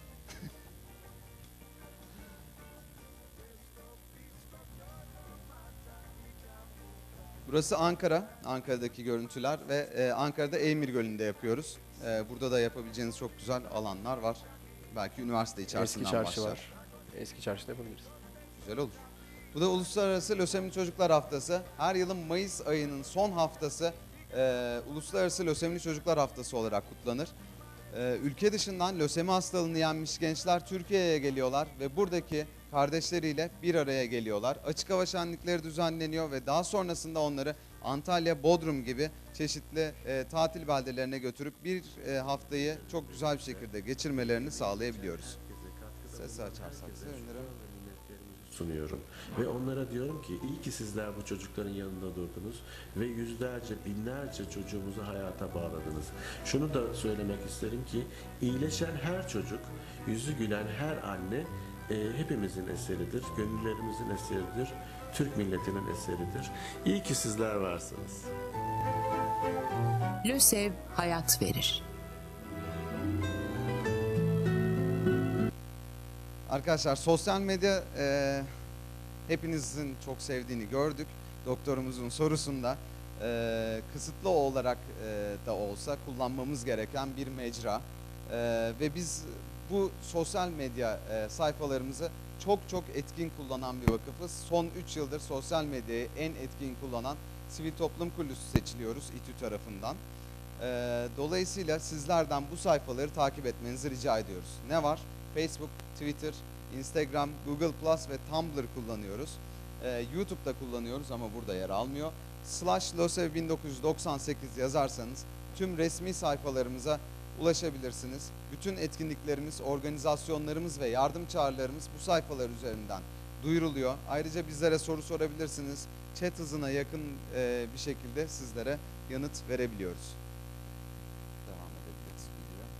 Burası Ankara, Ankara'daki görüntüler ve Ankara'da Eymir Gölü'nde yapıyoruz. Burada da yapabileceğiniz çok güzel alanlar var. Belki üniversite içerisinden Eski çarşı başlar. var. Eski çarşıda yapabiliriz. Güzel olur. Bu da Uluslararası Lösemili Çocuklar Haftası. Her yılın Mayıs ayının son haftası Uluslararası Lösemili Çocuklar Haftası olarak kutlanır. Ülke dışından lösemi hastalığını yenmiş gençler Türkiye'ye geliyorlar ve buradaki kardeşleriyle bir araya geliyorlar. Açık hava şenlikleri düzenleniyor ve daha sonrasında onları Antalya, Bodrum gibi çeşitli tatil beldelerine götürüp bir haftayı çok güzel bir şekilde geçirmelerini sağlayabiliyoruz. Sesi açarsak sevinirim. Sunuyorum. Ve onlara diyorum ki iyi ki sizler bu çocukların yanında durdunuz ve yüzlerce, binlerce çocuğumuzu hayata bağladınız. Şunu da söylemek isterim ki iyileşen her çocuk, yüzü gülen her anne hepimizin eseridir, gönüllerimizin eseridir, Türk milletinin eseridir. İyi ki sizler varsınız. LÖSEV hayat verir. Arkadaşlar sosyal medya hepinizin çok sevdiğini gördük. Doktorumuzun sorusunda kısıtlı olarak da olsa kullanmamız gereken bir mecra. Ve biz bu sosyal medya sayfalarımızı çok etkin kullanan bir vakıfız. Son 3 yıldır sosyal medyayı en etkin kullanan sivil toplum kuruluşu seçiliyoruz İTÜ tarafından. Dolayısıyla sizlerden bu sayfaları takip etmenizi rica ediyoruz. Ne var? Facebook, Twitter, Instagram, Google Plus ve Tumblr kullanıyoruz. YouTube'da kullanıyoruz ama burada yer almıyor. /LÖSEV1998 yazarsanız tüm resmi sayfalarımıza ulaşabilirsiniz. Bütün etkinliklerimiz, organizasyonlarımız ve yardım çağrılarımız bu sayfalar üzerinden duyuruluyor. Ayrıca bizlere soru sorabilirsiniz. Chat hızına yakın bir şekilde sizlere yanıt verebiliyoruz. Devam edebiliriz videoya.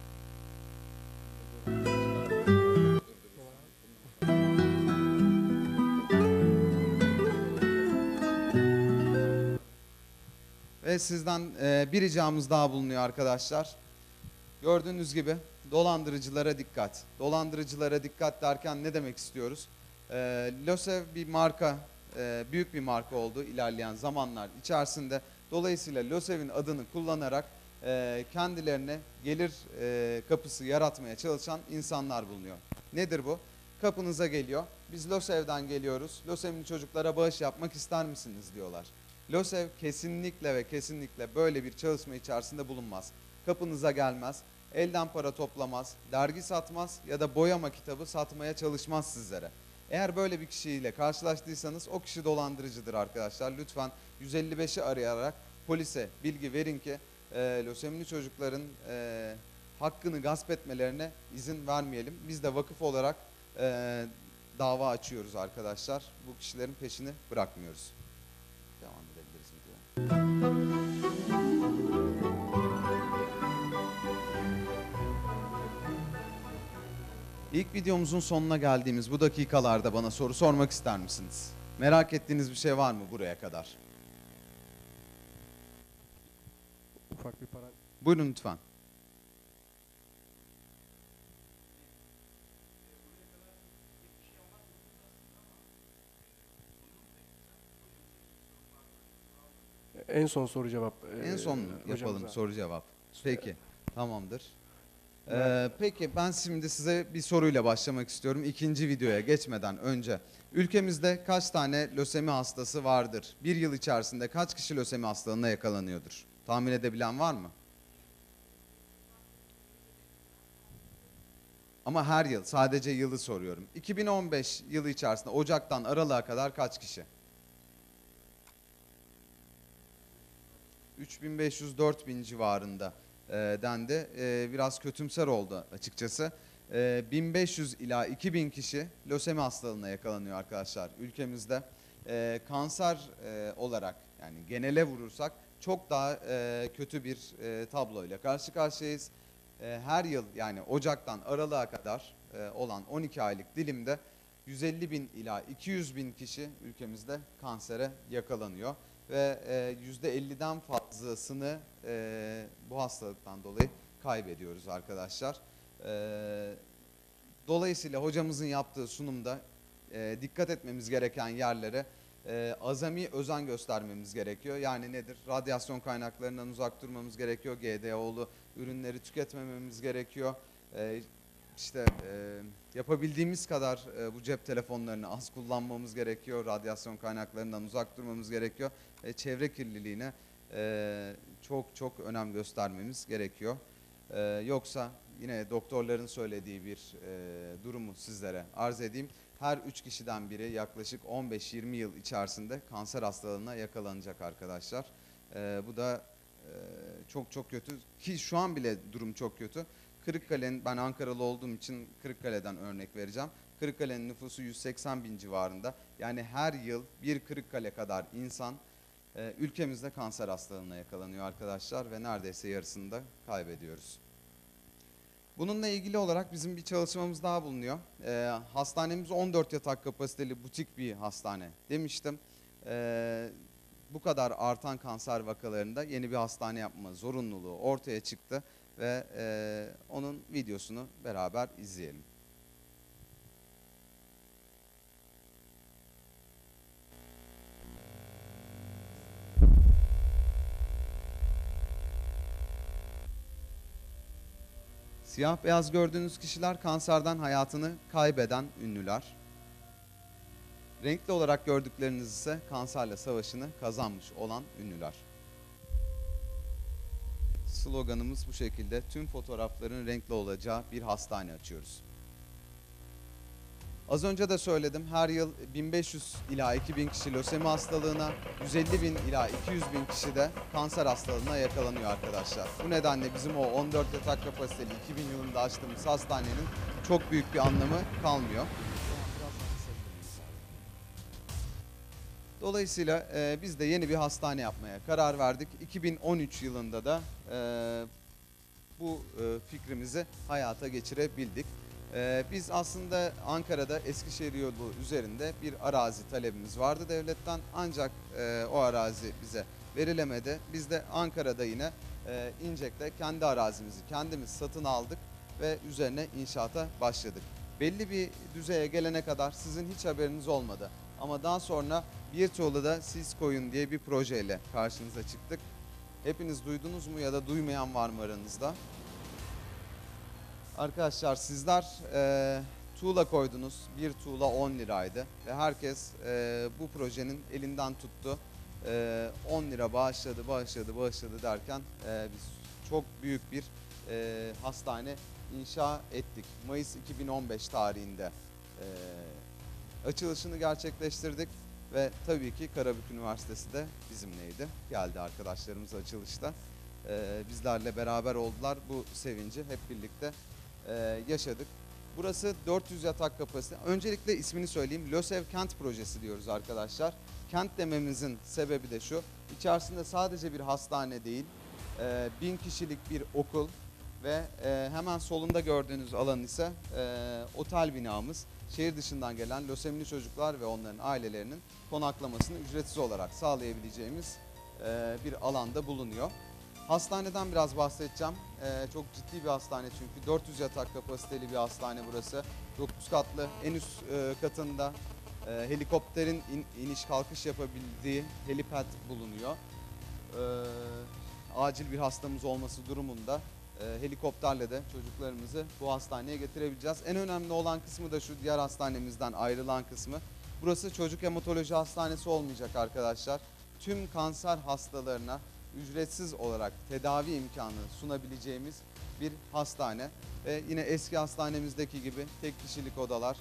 Ve sizden bir ricamız daha bulunuyor arkadaşlar. Gördüğünüz gibi dolandırıcılara dikkat. Dolandırıcılara dikkat derken ne demek istiyoruz? LÖSEV bir marka, büyük bir marka oldu ilerleyen zamanlar içerisinde. Dolayısıyla LÖSEV'in adını kullanarak kendilerine gelir kapısı yaratmaya çalışan insanlar bulunuyor. Nedir bu? Kapınıza geliyor. Biz LÖSEV'den geliyoruz. LÖSEV'in çocuklara bağış yapmak ister misiniz diyorlar. LÖSEV kesinlikle ve kesinlikle böyle bir çalışma içerisinde bulunmaz. Kapınıza gelmez, elden para toplamaz, dergi satmaz ya da boyama kitabı satmaya çalışmaz sizlere. Eğer böyle bir kişiyle karşılaştıysanız o kişi dolandırıcıdır arkadaşlar. Lütfen 155'i arayarak polise bilgi verin ki lösemili çocukların hakkını gasp etmelerine izin vermeyelim. Biz de vakıf olarak dava açıyoruz arkadaşlar. Bu kişilerin peşini bırakmıyoruz. Devam edebiliriz videoya. İlk videomuzun sonuna geldiğimiz bu dakikalarda bana soru sormak ister misiniz? Merak ettiğiniz bir şey var mı buraya kadar? Ufak bir para. Buyurun lütfen. En son soru cevap. En son yapalım hocamıza. soru cevap. Peki, tamamdır. Peki ben şimdi size bir soruyla başlamak istiyorum. İkinci videoya geçmeden önce. Ülkemizde kaç tane lösemi hastası vardır? Bir yıl içerisinde kaç kişi lösemi hastalığına yakalanıyordur? Tahmin edebilen var mı? Ama her yıl, sadece yılı soruyorum. 2015 yılı içerisinde Ocak'tan Aralık'a kadar kaç kişi? 3500-4000 civarında dendi. Biraz kötümser oldu açıkçası. 1500 ila 2000 kişi lösemi hastalığına yakalanıyor arkadaşlar ülkemizde. Kanser olarak yani genele vurursak çok daha kötü bir tabloyla karşı karşıyayız. Her yıl yani Ocak'tan Aralık'a kadar olan 12 aylık dilimde 150.000 ila 200.000 kişi ülkemizde kansere yakalanıyor. Ve %50'den fazlasını bu hastalıktan dolayı kaybediyoruz arkadaşlar. Dolayısıyla hocamızın yaptığı sunumda dikkat etmemiz gereken yerlere azami özen göstermemiz gerekiyor. Yani nedir? Radyasyon kaynaklarından uzak durmamız gerekiyor. GDO'lu ürünleri tüketmememiz gerekiyor. Yapabildiğimiz kadar bu cep telefonlarını az kullanmamız gerekiyor. Radyasyon kaynaklarından uzak durmamız gerekiyor. Çevre kirliliğine çok önem göstermemiz gerekiyor. Yoksa yine doktorların söylediği bir durumu sizlere arz edeyim. Her 3 kişiden biri yaklaşık 15-20 yıl içerisinde kanser hastalığına yakalanacak arkadaşlar. Bu da çok kötü ki şu an bile durum çok kötü. Kırıkkale'nin, ben Ankaralı olduğum için Kırıkkale'den örnek vereceğim. Kırıkkale'nin nüfusu 180.000 civarında. Yani her yıl bir Kırıkkale kadar insan ülkemizde kanser hastalığına yakalanıyor arkadaşlar ve neredeyse yarısını da kaybediyoruz. Bununla ilgili olarak bizim bir çalışmamız daha bulunuyor. Hastanemiz 14 yatak kapasiteli butik bir hastane demiştim. Bu kadar artan kanser vakalarında yeni bir hastane yapma zorunluluğu ortaya çıktı ve onun videosunu beraber izleyelim. Siyah beyaz gördüğünüz kişiler kanserden hayatını kaybeden ünlüler. Renkli olarak gördükleriniz ise kanserle savaşını kazanmış olan ünlüler. Sloganımız bu şekilde: tüm fotoğrafların renkli olacağı bir hastane açıyoruz. Az önce de söyledim, her yıl 1500 ila 2000 kişi lösemi hastalığına, 150.000 ila 200.000 kişi de kanser hastalığına yakalanıyor arkadaşlar. Bu nedenle bizim o 14 yatak kapasiteli 2000 yılında açtığımız hastanenin çok büyük bir anlamı kalmıyor. Dolayısıyla biz de yeni bir hastane yapmaya karar verdik. 2013 yılında da bu fikrimizi hayata geçirebildik. Biz aslında Ankara'da Eskişehir yolu üzerinde bir arazi talebimiz vardı devletten. Ancak o arazi bize verilemedi. Biz de Ankara'da yine İncek'te kendi arazimizi kendimiz satın aldık ve üzerine inşaata başladık. Belli bir düzeye gelene kadar sizin hiç haberiniz olmadı. Ama daha sonra bir tuğlada siz koyun diye bir projeyle karşınıza çıktık. Hepiniz duydunuz mu ya da duymayan var mı aranızda? Arkadaşlar sizler tuğla koydunuz. Bir tuğla 10 liraydı ve herkes bu projenin elinden tuttu. 10 lira bağışladı derken biz çok büyük bir hastane inşa ettik. Mayıs 2015 tarihinde açılışını gerçekleştirdik ve tabii ki Karabük Üniversitesi de bizimleydi. Geldi arkadaşlarımız açılışta. Bizlerle beraber oldular. Bu sevinci hep birlikte yaşadık. Burası 400 yatak kapasite. Öncelikle ismini söyleyeyim. LÖSEV Kent Projesi diyoruz arkadaşlar. Kent dememizin sebebi de şu. İçerisinde sadece bir hastane değil, 1000 kişilik bir okul ve hemen solunda gördüğünüz alan ise otel binamız. Şehir dışından gelen lösemili çocuklar ve onların ailelerinin konaklamasını ücretsiz olarak sağlayabileceğimiz bir alanda bulunuyor. Hastaneden biraz bahsedeceğim. Çok ciddi bir hastane çünkü 400 yatak kapasiteli bir hastane burası. 9 katlı, en üst katında helikopterin iniş kalkış yapabildiği helipad bulunuyor. Acil bir hastamız olması durumunda helikopterle de çocuklarımızı bu hastaneye getirebileceğiz. En önemli olan kısmı da şu, diğer hastanemizden ayrılan kısmı. Burası çocuk hematoloji hastanesi olmayacak arkadaşlar. Tüm kanser hastalarına ücretsiz olarak tedavi imkanı sunabileceğimiz bir hastane. Ve yine eski hastanemizdeki gibi tek kişilik odalar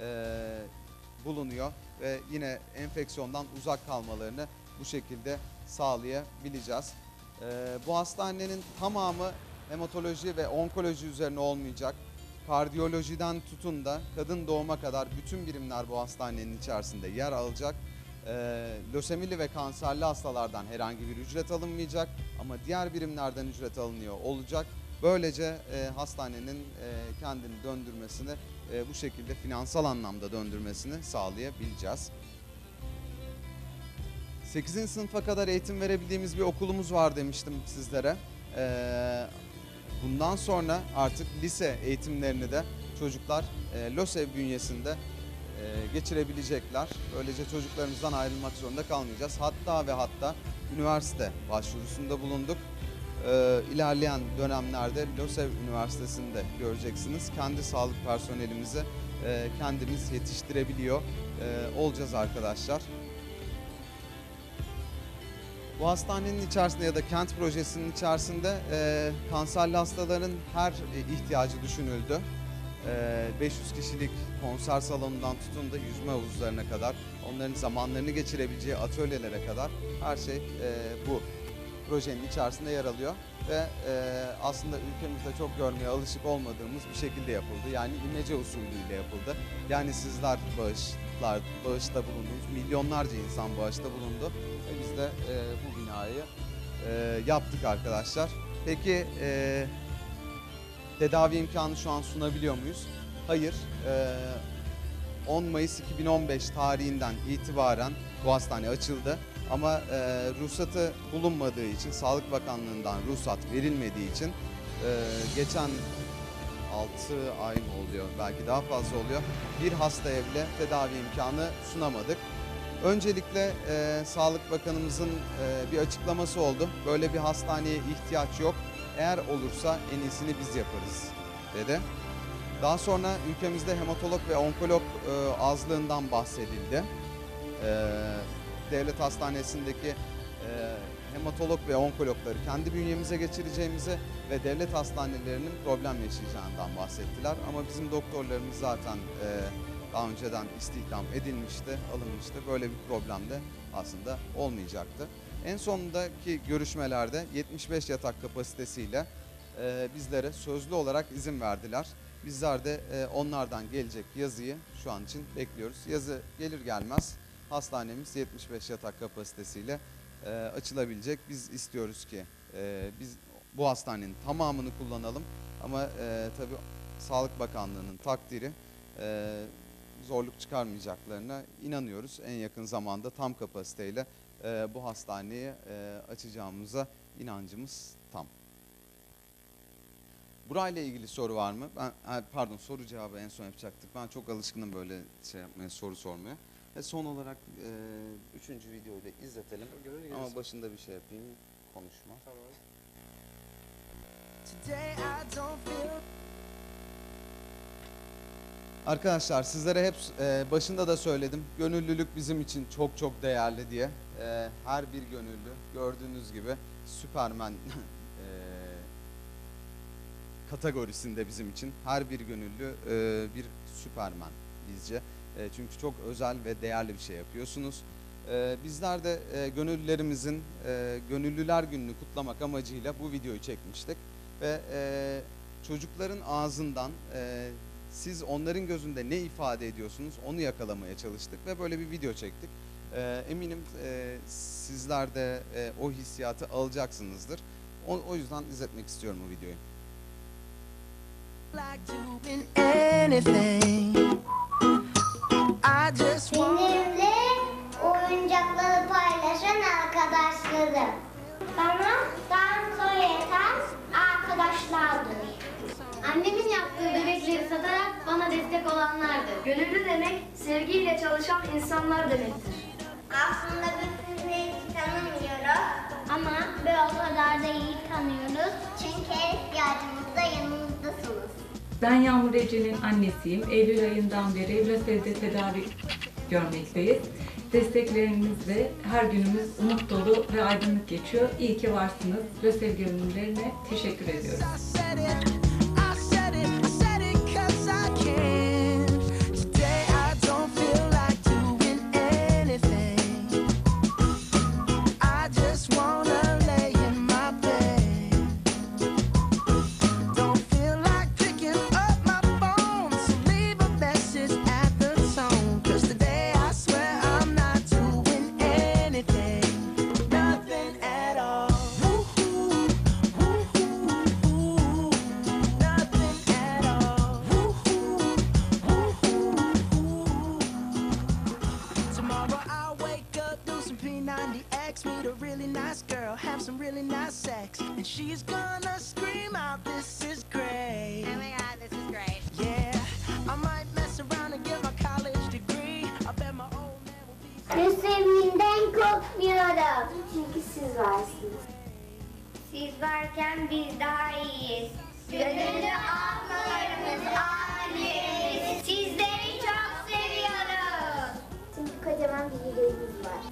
bulunuyor. Ve yine enfeksiyondan uzak kalmalarını bu şekilde sağlayabileceğiz. Bu hastanenin tamamı hematoloji ve onkoloji üzerine olmayacak. Kardiyolojiden tutun da kadın doğuma kadar bütün birimler bu hastanenin içerisinde yer alacak. Lösemili ve kanserli hastalardan herhangi bir ücret alınmayacak ama diğer birimlerden ücret alınıyor olacak. Böylece hastanenin kendini döndürmesini, bu şekilde finansal anlamda döndürmesini sağlayabileceğiz. 8. sınıfa kadar eğitim verebildiğimiz bir okulumuz var demiştim sizlere. Bundan sonra artık lise eğitimlerini de çocuklar LÖSEV bünyesinde geçirebilecekler. Böylece çocuklarımızdan ayrılmak zorunda kalmayacağız. Hatta ve hatta üniversite başvurusunda bulunduk. İlerleyen dönemlerde LÖSEV Üniversitesi'nde göreceksiniz. Kendi sağlık personelimizi kendimiz yetiştirebiliyor olacağız arkadaşlar. Bu hastanenin içerisinde ya da kent projesinin içerisinde kanserli hastaların her ihtiyacı düşünüldü. 500 kişilik konser salonundan tutun da yüzme havuzlarına kadar, onların zamanlarını geçirebileceği atölyelere kadar her şey bu projenin içerisinde yer alıyor. Ve aslında ülkemizde çok görmeye alışık olmadığımız bir şekilde yapıldı. Yani imece usulüyle yapıldı. Yani sizler bağışta bulundunuz, milyonlarca insan bağışta bulundu. Ve biz de bu binayı yaptık arkadaşlar. Peki tedavi imkanı şu an sunabiliyor muyuz? Hayır. 10 Mayıs 2015 tarihinden itibaren bu hastane açıldı. Ama ruhsatı bulunmadığı için, Sağlık Bakanlığı'ndan ruhsat verilmediği için geçen 6 ay mı oluyor, belki daha fazla oluyor, bir hastaya bile tedavi imkanı sunamadık. Öncelikle Sağlık Bakanımızın bir açıklaması oldu. Böyle bir hastaneye ihtiyaç yok. Eğer olursa en iyisini biz yaparız dedi. Daha sonra ülkemizde hematolog ve onkolog azlığından bahsedildi. Devlet hastanesindeki hematolog ve onkologları kendi bünyemize geçireceğimizi ve devlet hastanelerinin problem yaşayacağından bahsettiler. Ama bizim doktorlarımız zaten daha önceden istihdam edilmişti, alınmıştı. Böyle bir problem de aslında olmayacaktı. En sonundaki görüşmelerde 75 yatak kapasitesiyle bizlere sözlü olarak izin verdiler. Bizler de onlardan gelecek yazıyı şu an için bekliyoruz. Yazı gelir gelmez hastanemiz 75 yatak kapasitesiyle açılabilecek. Biz istiyoruz ki biz bu hastanenin tamamını kullanalım ama tabii Sağlık Bakanlığı'nın takdiri, zorluk çıkarmayacaklarına inanıyoruz. En yakın zamanda tam kapasiteyle bu hastaneyi açacağımıza inancımız tam. Burayla ilgili soru var mı? Pardon, soru cevabı en son yapacaktık. Ben çok alışkınım böyle şey yapmaya, soru sormaya. Ve son olarak 3. videoyu da izletelim. Ama başında bir şey yapayım, konuşma. Arkadaşlar sizlere hep başında da söyledim. Gönüllülük bizim için çok çok değerli diye. Her bir gönüllü gördüğünüz gibi Süpermen kategorisinde bizim için. Her bir gönüllü bir Süpermen bizce. Çünkü çok özel ve değerli bir şey yapıyorsunuz. Bizler de gönüllülerimizin Gönüllüler Günü'nü kutlamak amacıyla bu videoyu çekmiştik. Ve çocukların ağzından siz onların gözünde ne ifade ediyorsunuz onu yakalamaya çalıştık ve böyle bir video çektik. Eminim sizler de o hissiyatı alacaksınızdır. O yüzden izletmek istiyorum o videoyu. Benimle oyuncakları paylaşan arkadaşlarım. Bana dans öğreten arkadaşlardır. Annemin yaptığı bebekleri satarak bana destek olanlardır. Gönüllü demek sevgiyle çalışan insanlar demektir. Aslında biz sizi hiç tanımıyoruz. Ama Ve o kadar da iyi tanıyoruz. Çünkü her ihtiyacımızda yanımızdasınız. Ben Yağmur Ece'nin annesiyim. Eylül ayından beri LÖSEV'de tedavi görmekteyiz. Desteklerinizle her günümüz umut dolu ve aydınlık geçiyor. İyi ki varsınız. LÖSEV gönüllülerine teşekkür ediyorum. Meet a really nice girl, have some really nice sex, and she's gonna scream out, "This is great! Oh my God, this is great. Yeah, I might mess around and get my college degree. I bet my old man will be." Lösevimden korkmuyorum. Çünkü siz varsınız. Siz varken biz daha iyiyiz. Gönüllü ablalarımız, ailemiz, sizleri çok seviyoruz. Çünkü kocaman bir yüreğimiz var.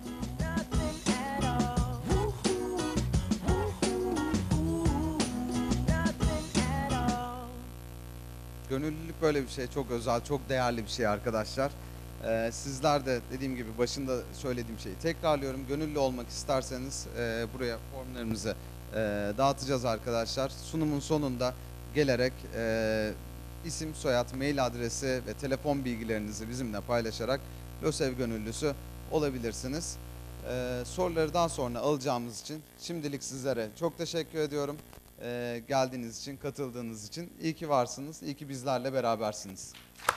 Gönüllülük böyle bir şey, çok özel, çok değerli bir şey arkadaşlar. Sizler de dediğim gibi başında söylediğim şeyi tekrarlıyorum. Gönüllü olmak isterseniz buraya formlarımızı dağıtacağız arkadaşlar. Sunumun sonunda gelerek isim, soyad, mail adresi ve telefon bilgilerinizi bizimle paylaşarak LÖSEV gönüllüsü olabilirsiniz. Soruları daha sonra alacağımız için şimdilik sizlere çok teşekkür ediyorum. Geldiğiniz için, katıldığınız için. İyi ki varsınız, iyi ki bizlerle berabersiniz.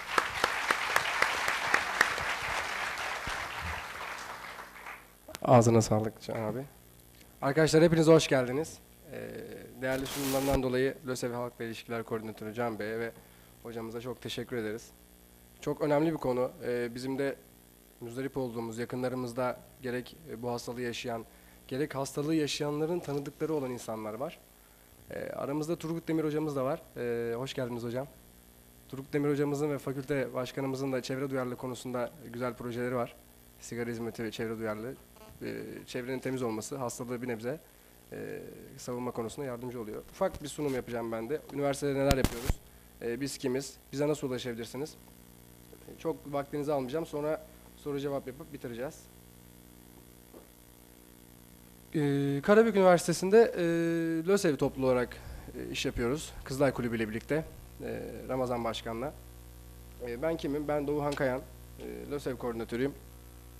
Ağzına sağlık Can abi. Arkadaşlar hepiniz hoş geldiniz. Değerli sunumlarından dolayı LÖSEV Halkla İlişkiler Koordinatörü Can Bey'e ve hocamıza çok teşekkür ederiz. Çok önemli bir konu. Bizim de müzdarip olduğumuz, yakınlarımızda gerek bu hastalığı yaşayan, gerek hastalığı yaşayanların tanıdıkları olan insanlar var. Aramızda Turgut Demir hocamız da var. Hoş geldiniz hocam. Turgut Demir hocamızın ve fakülte başkanımızın da çevre duyarlılığı konusunda güzel projeleri var. Sigara hizmeti ve çevre duyarlılığı. Çevrenin temiz olması hastalığı bir nebze savunma konusunda yardımcı oluyor. Ufak bir sunum yapacağım ben de. Üniversitede neler yapıyoruz? Biz kimiz? Bize nasıl ulaşabilirsiniz? Çok vaktinizi almayacağım. Sonra soru cevap yapıp bitireceğiz. Karabük Üniversitesi'nde LÖSEV toplu olarak iş yapıyoruz. Kızılay Kulübü ile birlikte. Ramazan Başkan'la. Ben kimim? Ben Doğuhan Kayan. LÖSEV koordinatörüyüm.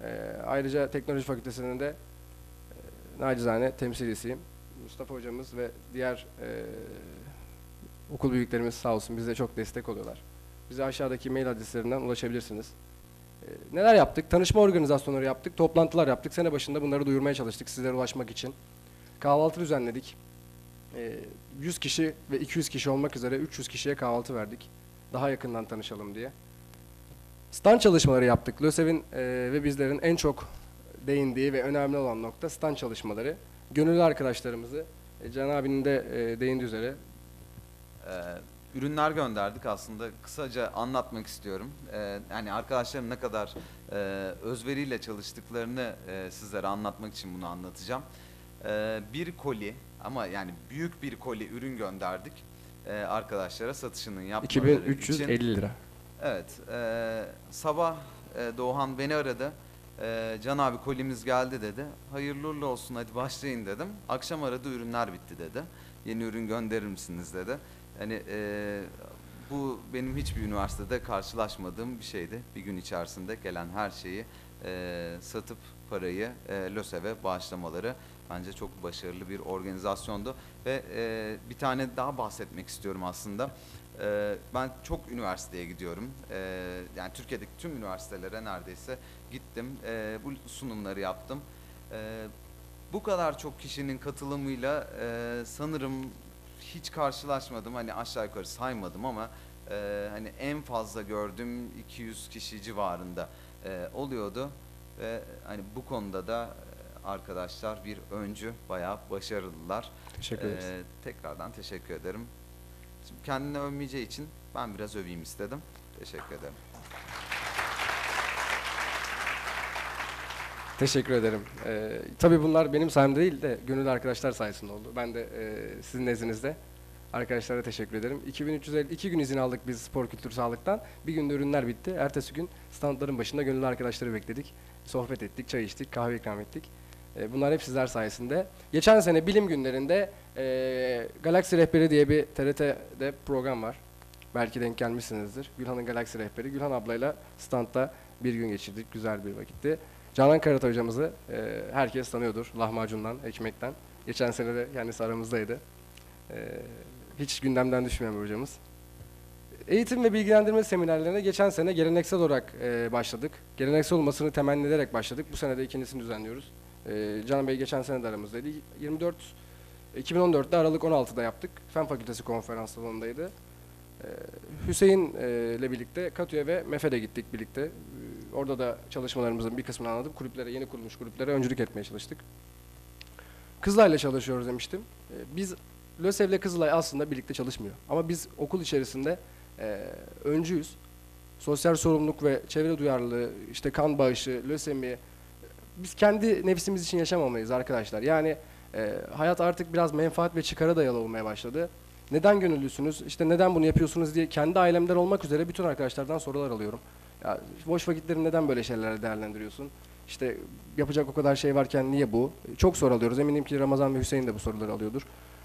Ayrıca Teknoloji Fakültesi'nin de nacizane temsilisiyim. Mustafa hocamız ve diğer okul büyüklerimiz sağ olsun bize çok destek oluyorlar. Bize aşağıdaki mail adreslerinden ulaşabilirsiniz. Neler yaptık? Tanışma organizasyonları yaptık, toplantılar yaptık. Sene başında bunları duyurmaya çalıştık sizlere ulaşmak için. Kahvaltı düzenledik. 100 kişi ve 200 kişi olmak üzere 300 kişiye kahvaltı verdik. Daha yakından tanışalım diye. Stand çalışmaları yaptık. LÖSEV'in ve bizlerin en çok değindiği ve önemli olan nokta stand çalışmaları. Gönüllü arkadaşlarımızı, Can abinin de değindiği üzere Ürünler gönderdik aslında. Kısaca anlatmak istiyorum. Yani arkadaşlarım ne kadar özveriyle çalıştıklarını sizlere anlatmak için bunu anlatacağım. Bir koli ama yani büyük bir koli ürün gönderdik arkadaşlara satışının yapmaları için. 2350 lira. Evet. Sabah Doğan beni aradı. Can abi kolimiz geldi dedi. Hayırlı uğurlu olsun hadi başlayın dedim. Akşam aradı ürünler bitti dedi. Yeni ürün gönderir misiniz dedi. Yani bu benim hiçbir üniversitede karşılaşmadığım bir şeydi. Bir gün içerisinde gelen her şeyi satıp parayı LÖSEV'e bağışlamaları bence çok başarılı bir organizasyondu. Ve bir tane daha bahsetmek istiyorum aslında. Ben çok üniversiteye gidiyorum. Yani Türkiye'deki tüm üniversitelere neredeyse gittim. Bu sunumları yaptım. Bu kadar çok kişinin katılımıyla sanırım hiç karşılaşmadım. Hani aşağı yukarı saymadım ama hani en fazla gördüğüm 200 kişi civarında oluyordu. Ve hani bu konuda da arkadaşlar bir öncü, bayağı başarılılar. Teşekkür ederiz. Tekrardan teşekkür ederim. Şimdi kendini övmeyeceği için ben biraz öveyim istedim. Teşekkür ederim. Teşekkür ederim. Tabii bunlar benim sayemde değil de gönüllü arkadaşlar sayesinde oldu. Ben de sizin nezdinizde arkadaşlara teşekkür ederim. 2352 gün izin aldık biz spor kültür sağlıktan. Bir günde ürünler bitti. Ertesi gün standların başında gönüllü arkadaşları bekledik. Sohbet ettik, çay içtik, kahve ikram ettik. Bunlar hep sizler sayesinde. Geçen sene bilim günlerinde Galaksi Rehberi diye bir TRT'de program var. Belki denk gelmişsinizdir. Gülhan'ın Galaksi Rehberi. Gülhan ablayla standta bir gün geçirdik. Güzel bir vakitti. Canan Karatay hocamızı herkes tanıyordur. Lahmacundan, ekmekten. Geçen sene de kendisi aramızdaydı. Hiç gündemden düşmeyen bir hocamız. Eğitim ve bilgilendirme seminerlerine geçen sene geleneksel olarak başladık. Geleneksel olmasını temenni ederek başladık. Bu sene de ikincisini düzenliyoruz. Can Bey geçen sene de aramızdaydı. 2014'te Aralık 16'da yaptık. Fen Fakültesi konferans salonundaydı. Hüseyin ile birlikte Katü'ye ve MEF'e gittik birlikte. Orada da çalışmalarımızın bir kısmını anlatıp kulüplere, yeni kurulmuş kulüplere öncülük etmeye çalıştık. Kızılay'la çalışıyoruz demiştim. Biz LÖSEV ile Kızılay aslında birlikte çalışmıyor. Ama biz okul içerisinde öncüyüz. Sosyal sorumluluk ve çevre duyarlılığı, işte kan bağışı, lösemi, biz kendi nefsimiz için yaşamamalıyız arkadaşlar. Yani hayat artık biraz menfaat ve çıkara dayalı olmaya başladı. Neden gönüllüsünüz, işte neden bunu yapıyorsunuz diye kendi ailemden olmak üzere bütün arkadaşlardan sorular alıyorum. Ya, boş vakitlerini neden böyle şeylerle değerlendiriyorsun? İşte yapacak o kadar şey varken niye bu? Çok soru alıyoruz. Eminim ki Ramazan ve Hüseyin de bu soruları alıyordur.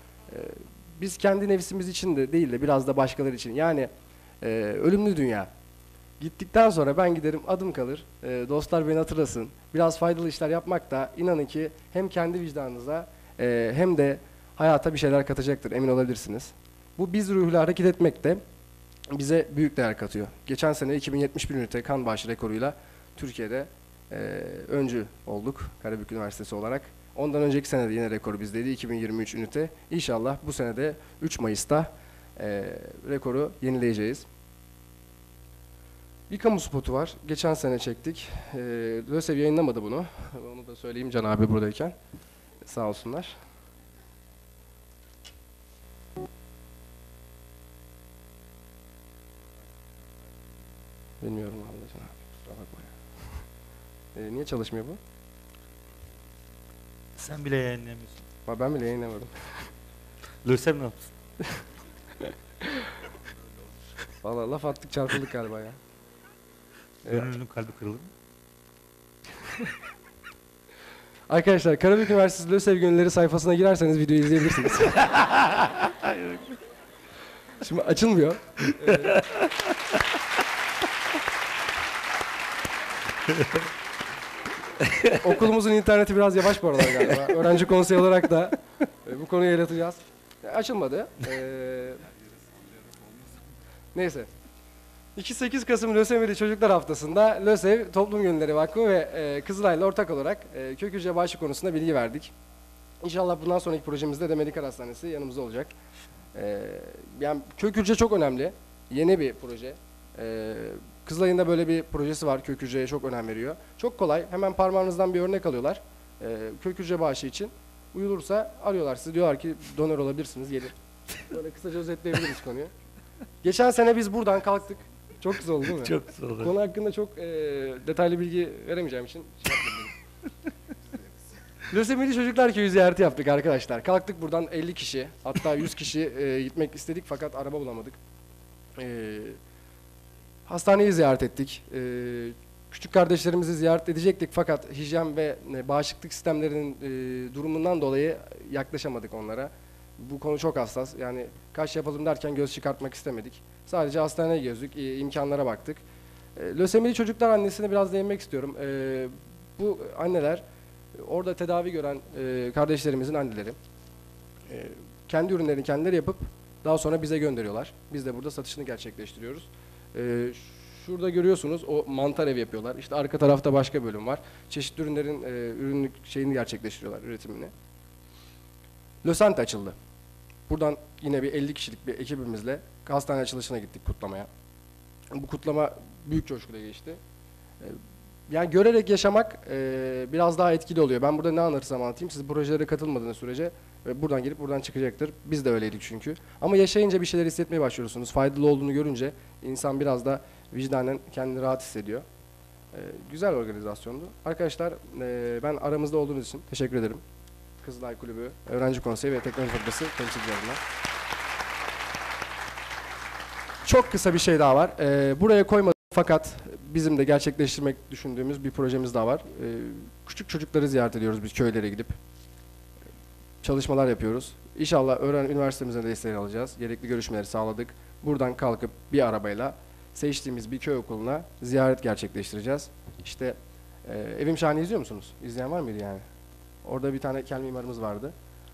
Biz kendi nefsimiz için de değil de biraz da başkaları için. Yani ölümlü dünya. Gittikten sonra ben giderim, adım kalır. Dostlar beni hatırlasın. Biraz faydalı işler yapmak da inanın ki hem kendi vicdanınıza hem de hayata bir şeyler katacaktır. Emin olabilirsiniz. Bu biz ruhuyla hareket etmek de bize büyük değer katıyor. Geçen sene 2071 ünite kan bağışı rekoruyla Türkiye'de öncü olduk Karabük Üniversitesi olarak. Ondan önceki sene de yine rekoru bizdeydi 2023 ünite. İnşallah bu sene de 3 Mayıs'ta rekoru yenileyeceğiz. Bir kamu spotu var. Geçen sene çektik. LÖSEV yayınlamadı bunu. Onu da söyleyeyim Can abi buradayken. Sağ olsunlar. Bilmiyorum vallahi Can abi. Kusura bakma ya. Niye çalışmıyor bu? Sen bile yayınlayamıyorsun. Ben bile yayınlamadım. LÖSEV ne yapsın? Vallahi laf attık çarpıldık galiba ya. Gönüllünün kalbi kırılır mı? Arkadaşlar Karabük Üniversitesi LÖSEV Gönülleri sayfasına girerseniz videoyu izleyebilirsiniz. Şimdi açılmıyor. Okulumuzun interneti biraz yavaş bu aralar galiba. Öğrenci konseyi olarak da bu konuyu ele atacağız. Açılmadı. Neyse. 2-8 Kasım Lösemili Çocuklar Haftası'nda LÖSEV Toplum Gönülleri Vakfı ve Kızılay'la ortak olarak kök hücre bağışı konusunda bilgi verdik. İnşallah bundan sonraki projemizde de Medikal Hastanesi yanımızda olacak. Yani kök hücre çok önemli. Yeni bir proje. Kızılay'ın da böyle bir projesi var. Kök hücreye çok önem veriyor. Çok kolay. Hemen parmağınızdan bir örnek alıyorlar. Kök hücre bağışı için. Uyulursa arıyorlar sizi. Diyorlar ki donör olabilirsiniz. Gelin. Böyle kısaca özetleyebiliriz konuyu. Geçen sene biz buradan kalktık. Çok güzel oldu değil mi? Çok güzel oldu. Konu hakkında çok detaylı bilgi veremeyeceğim için şey yapmadım. Lösemili Çocuklar Köyü ziyareti yaptık arkadaşlar. Kalktık buradan 50 kişi, hatta 100 kişi gitmek istedik fakat araba bulamadık. Hastaneyi ziyaret ettik. Küçük kardeşlerimizi ziyaret edecektik fakat hijyen ve bağışıklık sistemlerinin durumundan dolayı yaklaşamadık onlara. Bu konu çok hassas. Yani kaç yapalım derken göz çıkartmak istemedik. Sadece hastaneye gezdik, imkanlara baktık. Lösemili Çocuklar annesine biraz değinmek istiyorum. Bu anneler orada tedavi gören kardeşlerimizin anneleri. Kendi ürünlerini kendileri yapıp daha sonra bize gönderiyorlar. Biz de burada satışını gerçekleştiriyoruz. Şurada görüyorsunuz o mantar ev yapıyorlar. İşte arka tarafta başka bölüm var. Çeşitli ürünlerin ürünlük şeyini gerçekleştiriyorlar, üretimini. Lösant açıldı. Buradan yine bir 50 kişilik bir ekibimizle hastane açılışına gittik kutlamaya. Bu kutlama büyük coşkuyla geçti. Yani görerek yaşamak biraz daha etkili oluyor. Ben burada ne anlatırsam anlatayım. Siz projelere katılmadığınız sürece buradan gelip buradan çıkacaktır. Biz de öyleydik çünkü. Ama yaşayınca bir şeyler hissetmeye başlıyorsunuz. Faydalı olduğunu görünce insan biraz da vicdanen kendini rahat hissediyor. Güzel organizasyondu. Arkadaşlar ben aramızda olduğunuz için teşekkür ederim. Kızılay Kulübü, Öğrenci Konseyi ve Teknoloji Fakültesi temsilcilerine. Çok kısa bir şey daha var. Buraya koymadım fakat bizim de gerçekleştirmek düşündüğümüz bir projemiz daha var. Küçük çocukları ziyaret ediyoruz biz köylere gidip. Çalışmalar yapıyoruz. İnşallah üniversitemizden de desteğini alacağız. Gerekli görüşmeleri sağladık. Buradan kalkıp bir arabayla seçtiğimiz bir köy okuluna ziyaret gerçekleştireceğiz. İşte Evim Şahane izliyor musunuz? İzleyen var mıydı yani? Orada bir tane kel mimarımız vardı.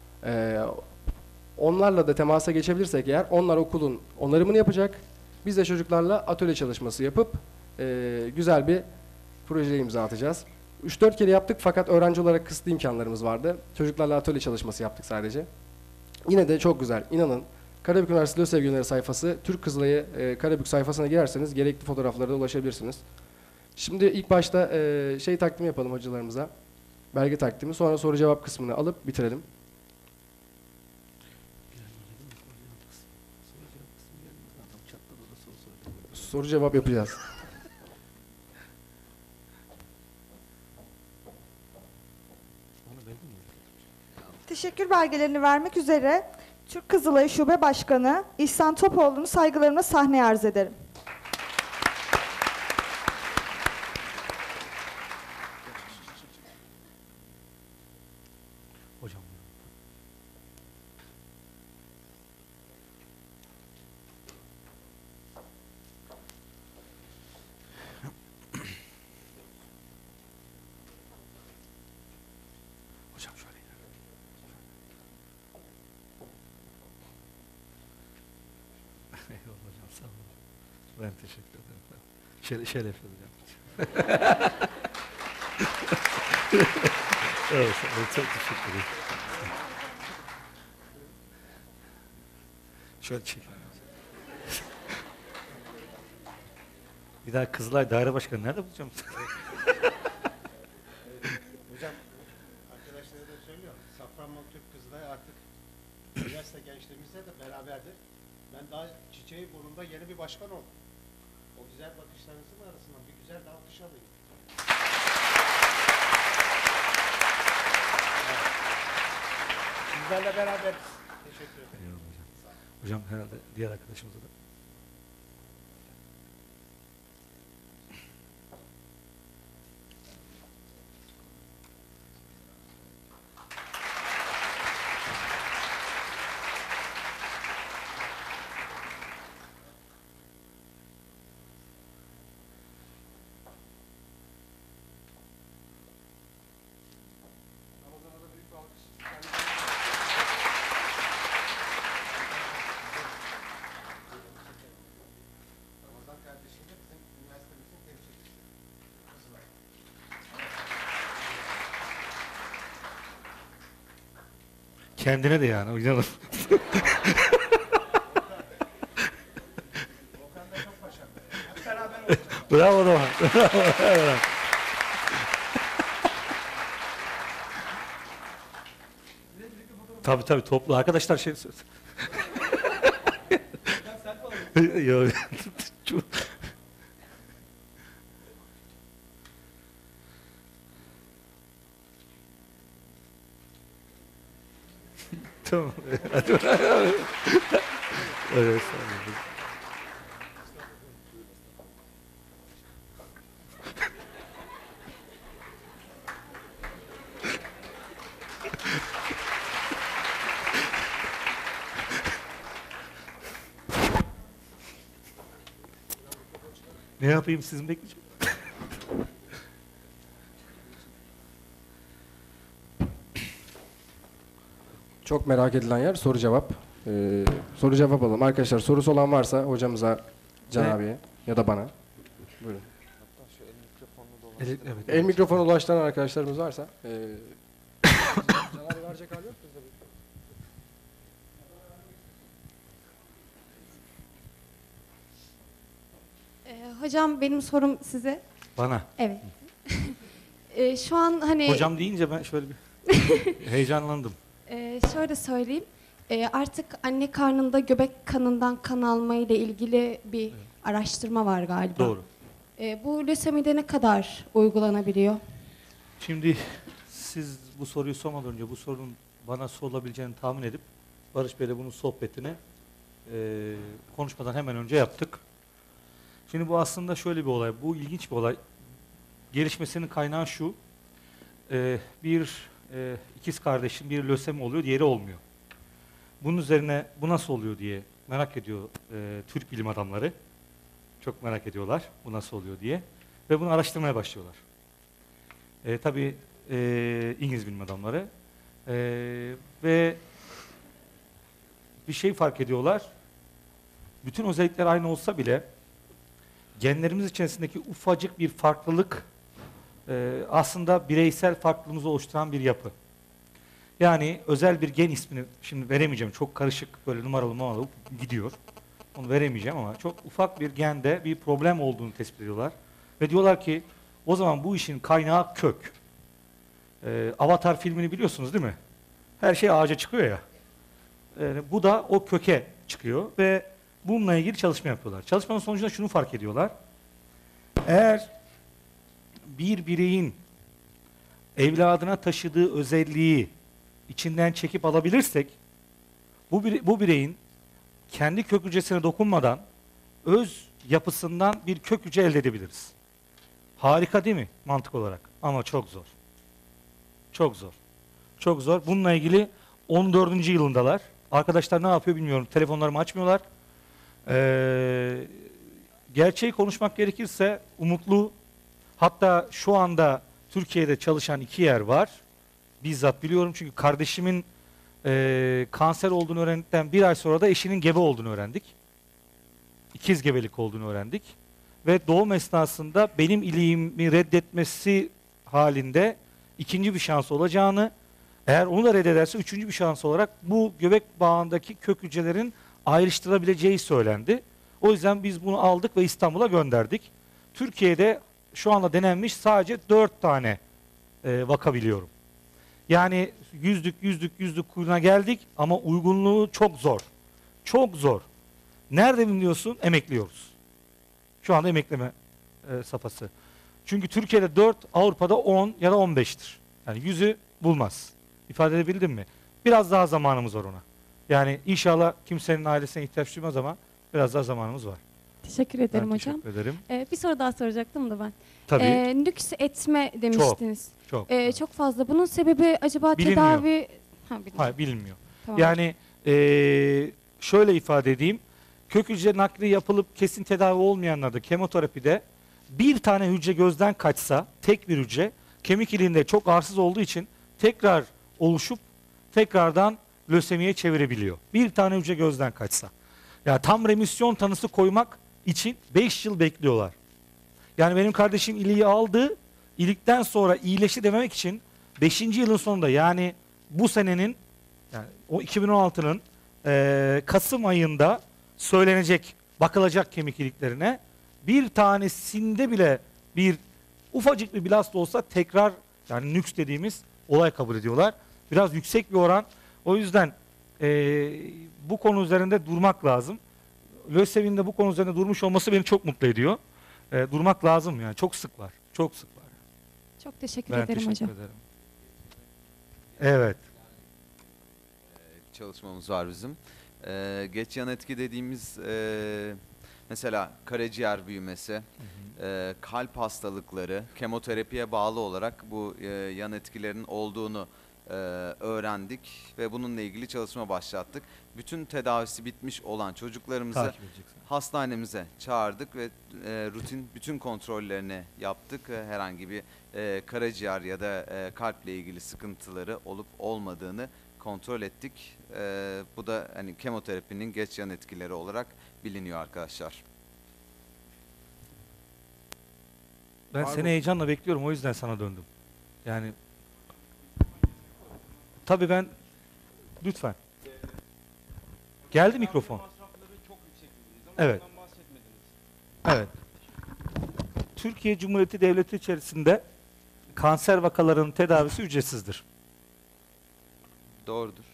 Onlarla da temasa geçebilirsek eğer, onlar okulun onarımını yapacak. Biz de çocuklarla atölye çalışması yapıp güzel bir projeye imza atacağız. 3-4 kere yaptık fakat öğrenci olarak kısıtlı imkanlarımız vardı. Çocuklarla atölye çalışması yaptık sadece. Yine de çok güzel. İnanın Karabük Üniversitesi LÖSEV Gönülleri sayfası, Türk Kızılay'ı Karabük sayfasına girerseniz gerekli fotoğraflara da ulaşabilirsiniz. Şimdi ilk başta şey takdimi yapalım hocalarımıza. Belge takdimi. Sonra soru cevap kısmını alıp bitirelim. Soru cevap yapacağız. Teşekkür belgelerini vermek üzere Türk Kızılayı Şube Başkanı İhsan Topoğlu'nu saygılarımla sahneye arz ederim. Hocam. Hocam şöyle. Eyvallah hocam, sağ olun. Ben teşekkür ederim. Şeref hocam. Evet, çok teşekkür ederim. Şöyle çekelim. Bir daha Kızılay Daire Başkanı nerede bulacağım? Hocam, arkadaşlara da söylüyorum. Safranbolu Türk Kızılay artık üniversite gençliğimizle de beraberdir. Ben daha çiçeği burnumda yeni bir başkan oldum. O güzel bakışlarınızın arasından bir güzel de alkış alayım. Sizlerle beraber teşekkür ederim. Eyvallah hocam. Hocam herhalde diğer arkadaşımıza da. Kendine de yani. Oynayalım. Bravo Doğan. Bravo. Tabii toplu. Arkadaşlar şey söz. Yok. Tamam. Evet. Ne yapayım, sizin bekleyeceğim. Çok merak edilen yer soru cevap. Soru cevap alalım. Arkadaşlar sorusu olan varsa hocamıza, Can abiye ya da bana. Buyurun. Evet. El mikrofona ulaştıran arkadaşlarımız varsa. Can abi verecek hali yok. Hocam benim sorum size. Bana. Evet. Şu an hani... Hocam deyince ben şöyle bir heyecanlandım. Şöyle söyleyeyim. Artık anne karnında göbek kanından kan alma ile ilgili bir araştırma var galiba. Doğru. Bu lösemide ne kadar uygulanabiliyor? Şimdi siz bu soruyu sormadan önce bu sorunun bana sorulabileceğini tahmin edip Barış Bey'le bunun sohbetini konuşmadan hemen önce yaptık. Şimdi bu aslında şöyle bir olay. Bu ilginç bir olay. Gelişmesinin kaynağı şu. Bir ikiz kardeşin bir lösemi oluyor, diğeri olmuyor. Bunun üzerine bu nasıl oluyor diye merak ediyor Türk bilim adamları. Çok merak ediyorlar bu nasıl oluyor diye. Ve bunu araştırmaya başlıyorlar. Tabii İngiliz bilim adamları. Ve bir şey fark ediyorlar. Bütün özellikler aynı olsa bile genlerimiz içerisindeki ufacık bir farklılık aslında bireysel farklılığımızı oluşturan bir yapı. Yani özel bir gen ismini şimdi veremeyeceğim. Çok karışık, böyle numaralı gidiyor. Onu veremeyeceğim ama çok ufak bir gende bir problem olduğunu tespit ediyorlar. Ve diyorlar ki o zaman bu işin kaynağı kök. Avatar filmini biliyorsunuz değil mi? Her şey ağaca çıkıyor ya. Bu da o köke çıkıyor ve bununla ilgili çalışma yapıyorlar. Çalışmanın sonucunda şunu fark ediyorlar. Eğer bir bireyin evladına taşıdığı özelliği içinden çekip alabilirsek, bu bireyin kendi kök hücresine dokunmadan öz yapısından bir kök hücre elde edebiliriz. Harika değil mi mantık olarak? Ama çok zor. Çok zor. Çok zor. Bununla ilgili 14. yılındalar. Arkadaşlar ne yapıyor bilmiyorum. Telefonlarımı açmıyorlar. Gerçeği konuşmak gerekirse umutlu. Hatta şu anda Türkiye'de çalışan 2 yer var. Bizzat biliyorum çünkü kardeşimin kanser olduğunu öğrendikten 1 ay sonra da eşinin gebe olduğunu öğrendik. İkiz gebelik olduğunu öğrendik. Ve doğum esnasında benim iliğimi reddetmesi halinde ikinci bir şans olacağını, eğer onu da reddederse üçüncü bir şans olarak bu göbek bağındaki kök hücrelerin ayrıştırabileceği söylendi. O yüzden biz bunu aldık ve İstanbul'a gönderdik. Türkiye'de şu anda denenmiş sadece 4 tane vaka biliyorum. Yani yüzlük kuyruğuna geldik ama uygunluğu çok zor. Çok zor. Nerede biliyorsun? Emekliyoruz. Şu anda emekleme safhası. Çünkü Türkiye'de 4, Avrupa'da 10 ya da 15'tir. Yani 100'ü bulmaz. İfade edebildim mi? Biraz daha zamanımız var ona. Yani inşallah kimsenin ailesine ihtiyaç duymaz ama biraz daha zamanımız var. Teşekkür ederim ben hocam. Teşekkür ederim. Bir soru daha soracaktım da ben. Tabii. Nüks etme demiştiniz. Çok. Çok fazla. Bunun sebebi acaba Bilinmiyor. tedavi... Bilinmiyor. Hayır, bilinmiyor. Tamam. Yani şöyle ifade edeyim. Kök hücre nakli yapılıp kesin tedavi olmayanlarda kemoterapide bir tane hücre gözden kaçsa, tek bir hücre, kemik iliğinde çok arsız olduğu için tekrar oluşup tekrardan lösemiye çevirebiliyor. Bir tane hücre gözden kaçsa. Yani tam remisyon tanısı koymak için 5 yıl bekliyorlar. Yani benim kardeşim iliği aldı, ilikten sonra iyileşti dememek için 5. yılın sonunda yani bu senenin Yani o 2016'nın Kasım ayında söylenecek, bakılacak kemik iliklerine bir tanesinde bile bir ufacık bir blast olsa tekrar, yani nüks dediğimiz olay kabul ediyorlar. Biraz yüksek bir oran. O yüzden bu konu üzerinde durmak lazım. LÖSEV'in de bu konu üzerinde durmuş olması beni çok mutlu ediyor. Durmak lazım yani. Çok sık var. Çok sık var. Çok teşekkür Ben ederim teşekkür hocam. ederim. Evet. Çalışmamız var bizim. Geç yan etki dediğimiz mesela karaciğer büyümesi, kalp hastalıkları, kemoterapiye bağlı olarak bu yan etkilerin olduğunu öğrendik ve bununla ilgili çalışma başlattık. Bütün tedavisi bitmiş olan çocuklarımızı hastanemize çağırdık ve rutin bütün kontrollerini yaptık. Herhangi bir karaciğer ya da kalple ilgili sıkıntıları olup olmadığını kontrol ettik. Bu da hani kemoterapinin geç yan etkileri olarak biliniyor arkadaşlar. Ben seni heyecanla bekliyorum, o yüzden sana döndüm. Yani tabii ben lütfen. Geldi mikrofon. Evet. Evet. Türkiye Cumhuriyeti Devleti içerisinde kanser vakalarının tedavisi ücretsizdir. Doğrudur.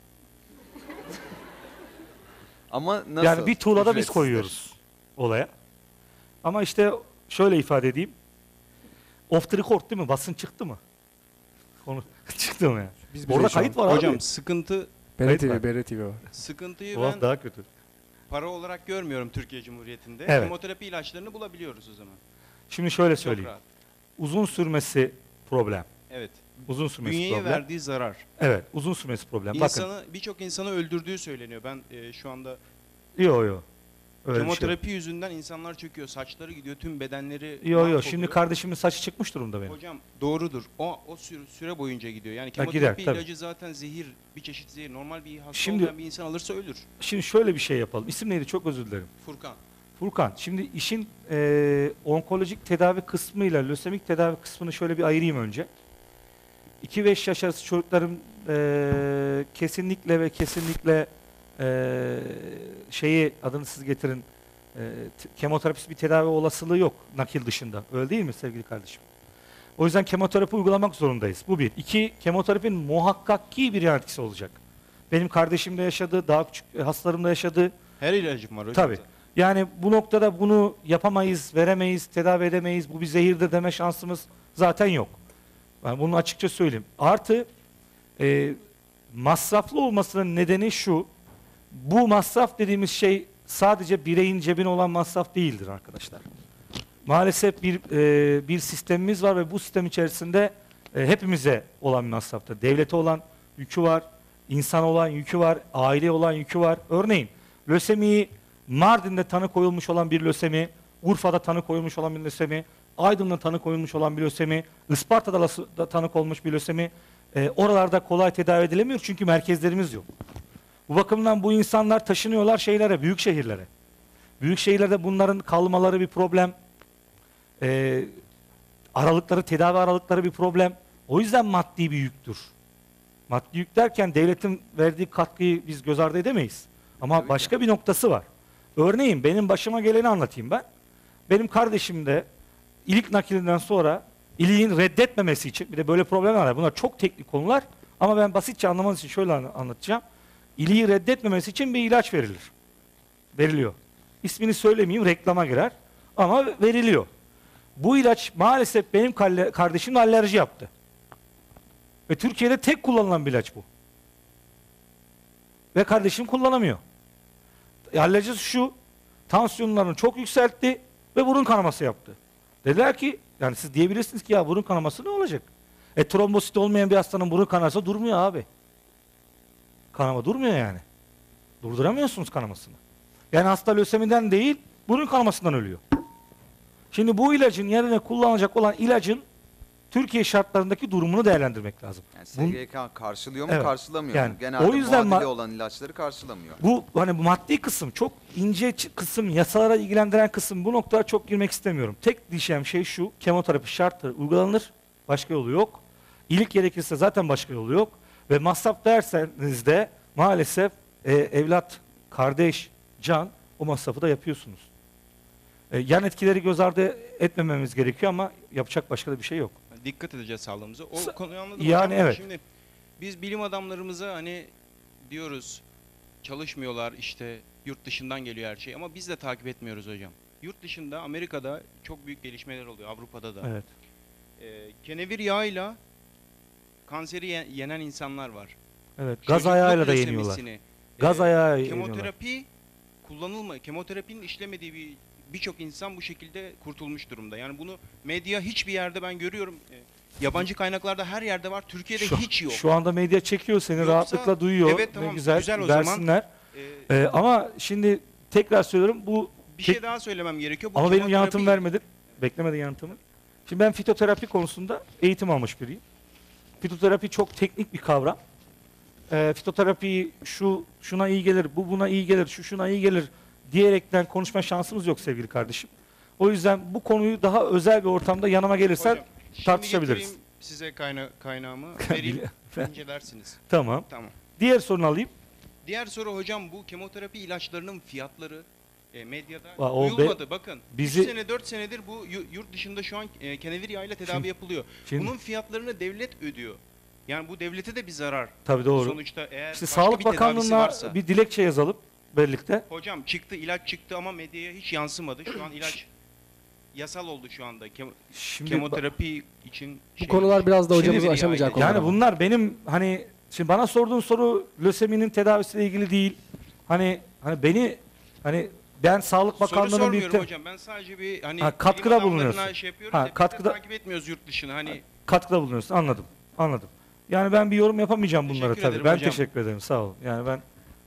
Ama nasıl? Yani bir tuğlada biz Ücretsizdir. koyuyoruz olaya. Ama işte şöyle ifade edeyim. Off the record değil mi? Basın çıktı mı? Konu çıktı mı yani? Orada kayıt var hocam, abi. sıkıntı BRT TV o. sıkıntıyı O ben daha kötü. para olarak görmüyorum Türkiye Cumhuriyeti'nde. Evet. Kemoterapi ilaçlarını bulabiliyoruz o zaman. Şimdi şöyle Çok söyleyeyim. rahat. Uzun sürmesi problem. Evet. Uzun sürmesi Bünyeye problem. verdiği zarar. Evet, uzun sürmesi problem. Bakın. İnsanı, birçok insanı öldürdüğü söyleniyor. Ben şu anda Yok. Öyle bir şey kemoterapi yüzünden insanlar çöküyor. Saçları gidiyor, tüm bedenleri yok. Yok. mahvoluyor. Şimdi kardeşimin saçı çıkmış durumda benim. Hocam doğrudur. O süre boyunca gidiyor. Yani gider, kemoterapi tabii. ilacı zaten zehir, bir çeşit zehir. Normal bir hasta Şimdi- olmayan bir insan alırsa ölür. Şimdi şöyle bir şey yapalım. İsim neydi? Çok özür dilerim. Furkan. Furkan, şimdi işin onkolojik tedavi kısmıyla lösemik tedavi kısmını şöyle bir ayırayım önce. 2-5 yaş arası çocukların kesinlikle ve kesinlikle şeyi, adını siz getirin, kemoterapisi bir tedavi olasılığı yok nakil dışında. Öyle değil mi sevgili kardeşim? O yüzden kemoterapi uygulamak zorundayız. Bu bir. 2, kemoterapinin muhakkak ki bir yan etkisi olacak. Benim kardeşim de yaşadı, daha küçük hastalarım da yaşadı. Her ilacım var hocam. Tabii. Yani bu noktada bunu yapamayız, veremeyiz, tedavi edemeyiz, bu bir zehirdir deme şansımız zaten yok. Ben bunu açıkça söyleyeyim. Artı masraflı olmasının nedeni şu, bu masraf dediğimiz şey sadece bireyin cebine olan masraf değildir arkadaşlar. Maalesef bir sistemimiz var ve bu sistem içerisinde hepimize olan bir masraftır. Devlete olan yükü var, insana olan yükü var, aileye olan yükü var. Örneğin lösemiyi Mardin'de tanı koyulmuş olan bir lösemi, Urfa'da tanı koyulmuş olan bir lösemi, Aydın'da tanı koyulmuş olan bir lösemi, Isparta'da da tanı konmuş bir lösemi, oralarda kolay tedavi edilemiyor çünkü merkezlerimiz yok. Bu bakımdan bu insanlar taşınıyorlar şeylere, büyük şehirlere. Büyük şehirlerde bunların kalmaları bir problem, tedavi aralıkları bir problem. O yüzden maddi bir yüktür. Maddi yük derken devletin verdiği katkıyı biz göz ardı edemeyiz. Ama Tabii başka bir noktası var. Örneğin benim başıma geleni anlatayım ben. Benim kardeşim de ilik nakilinden sonra iliğin reddetmemesi için, bir de böyle problemler var. Bunlar çok teknik konular ama ben basitçe anlamanız için şöyle anlatacağım. İliği reddetmemesi için bir ilaç verilir. Veriliyor. İsmini söylemeyeyim, reklama girer ama veriliyor. Bu ilaç maalesef benim kardeşimle alerji yaptı. Ve Türkiye'de tek kullanılan bir ilaç bu. Ve kardeşim kullanamıyor. Alerjisi şu, tansiyonlarını çok yükseltti ve burun kanaması yaptı. Dediler ki, yani siz diyebilirsiniz ki ya burun kanaması ne olacak? Trombosit olmayan bir hastanın burun kanaması durmuyor abi. Kanama durmuyor yani. Durduramıyorsunuz kanamasını. Yani hasta lösemiden değil, burun kanamasından ölüyor. Şimdi bu ilacın yerine kullanılacak olan ilacın Türkiye şartlarındaki durumunu değerlendirmek lazım. Yani SGK karşılıyor mu, Evet. karşılamıyor Yani mu? Genelde o yüzden muadili olan ilaçları karşılamıyor. Bu hani bu maddi kısım, çok ince kısım, yasalara ilgilendiren kısım, bu noktada çok girmek istemiyorum. Tek diyeceğim şey şu, kemoterapi şartları uygulanır, başka yolu yok. İyilik gerekirse zaten başka yolu yok. Ve masraf derseniz de maalesef evlat, kardeş, can o masrafı da yapıyorsunuz. Yan etkileri göz ardı etmememiz gerekiyor ama yapacak başka da bir şey yok. Dikkat edeceğiz sağlığımıza. O konuyu anladım Yani hocam ama evet. şimdi biz bilim adamlarımıza hani diyoruz çalışmıyorlar işte yurt dışından geliyor her şey ama biz de takip etmiyoruz hocam. Yurt dışında Amerika'da çok büyük gelişmeler oluyor, Avrupa'da da. Evet. Kenevir yağıyla kanseri yenen insanlar var. Evet. Gaz Çocukluk ayağıyla da yeniyorlar. lösemisini, Gaz ayağı yeniyorlar. Kemoterapi kemoterapinin işlemediği birçok insan bu şekilde kurtulmuş durumda. Yani bunu medya hiçbir yerde ben görüyorum. Yabancı kaynaklarda her yerde var. Türkiye'de hiç yok. Şu anda medya çekiyor seni, Yoksa- rahatlıkla duyuyor. Evet, tamam, Ne güzel, güzel o zaman. versinler. Ama şimdi tekrar söylüyorum bu Bir şey daha söylemem gerekiyor. Bu ama benim kemoterapi- yanıtımı vermedin. Beklemedin yanıtımı. Şimdi ben fitoterapi konusunda eğitim almış biriyim. Fitoterapi çok teknik bir kavram. Fitoterapi şuna iyi gelir, bu buna iyi gelir, şuna iyi gelir diyerekten konuşma şansımız yok sevgili kardeşim. O yüzden bu konuyu daha özel bir ortamda yanıma gelirsen Hocam, şimdi tartışabiliriz. getireyim size kaynağımı vereyim, incelersiniz. Tamam. Tamam. Diğer sorunu alayım. Diğer soru hocam bu kemoterapi ilaçlarının fiyatları medyada O duyulmadı. Bakın bizi- 3 sene 4 senedir bu yurt dışında şu an kenevir yağıyla tedavi Şimdi- yapılıyor. şimdi- Bunun fiyatlarını devlet ödüyor. Yani bu devlete de bir zarar. Tabii doğru. Sonuçta eğer İşte başka Sağlık bir tedavisi Bakanlığı'na varsa. bir dilekçe yazalım birlikte. Hocam çıktı, ilaç çıktı ama medyaya hiç yansımadı. Şu an ilaç yasal oldu şu anda. Şimdi Kemoterapi için Bu konular biraz da hocamızın Kenevir aşamayacağı yağıyla- konular. Yani bunlar benim hani şimdi bana sorduğun soru löseminin tedavisiyle ilgili değil. Hani beni ben Sağlık Soru Bakanlığı'nın sormuyorum bir hocam. Ben sadece bir hani katkıda bilim adamlarına bulunuyorsun. şey yapıyorum da biz de Katkıda takip etmiyoruz yurt dışını. Hani katkıda bulunuyorsun. Anladım. Yani ben bir yorum yapamayacağım bunlara Teşekkür tabii. ederim Ben hocam. teşekkür ederim. Sağ ol. Yani ben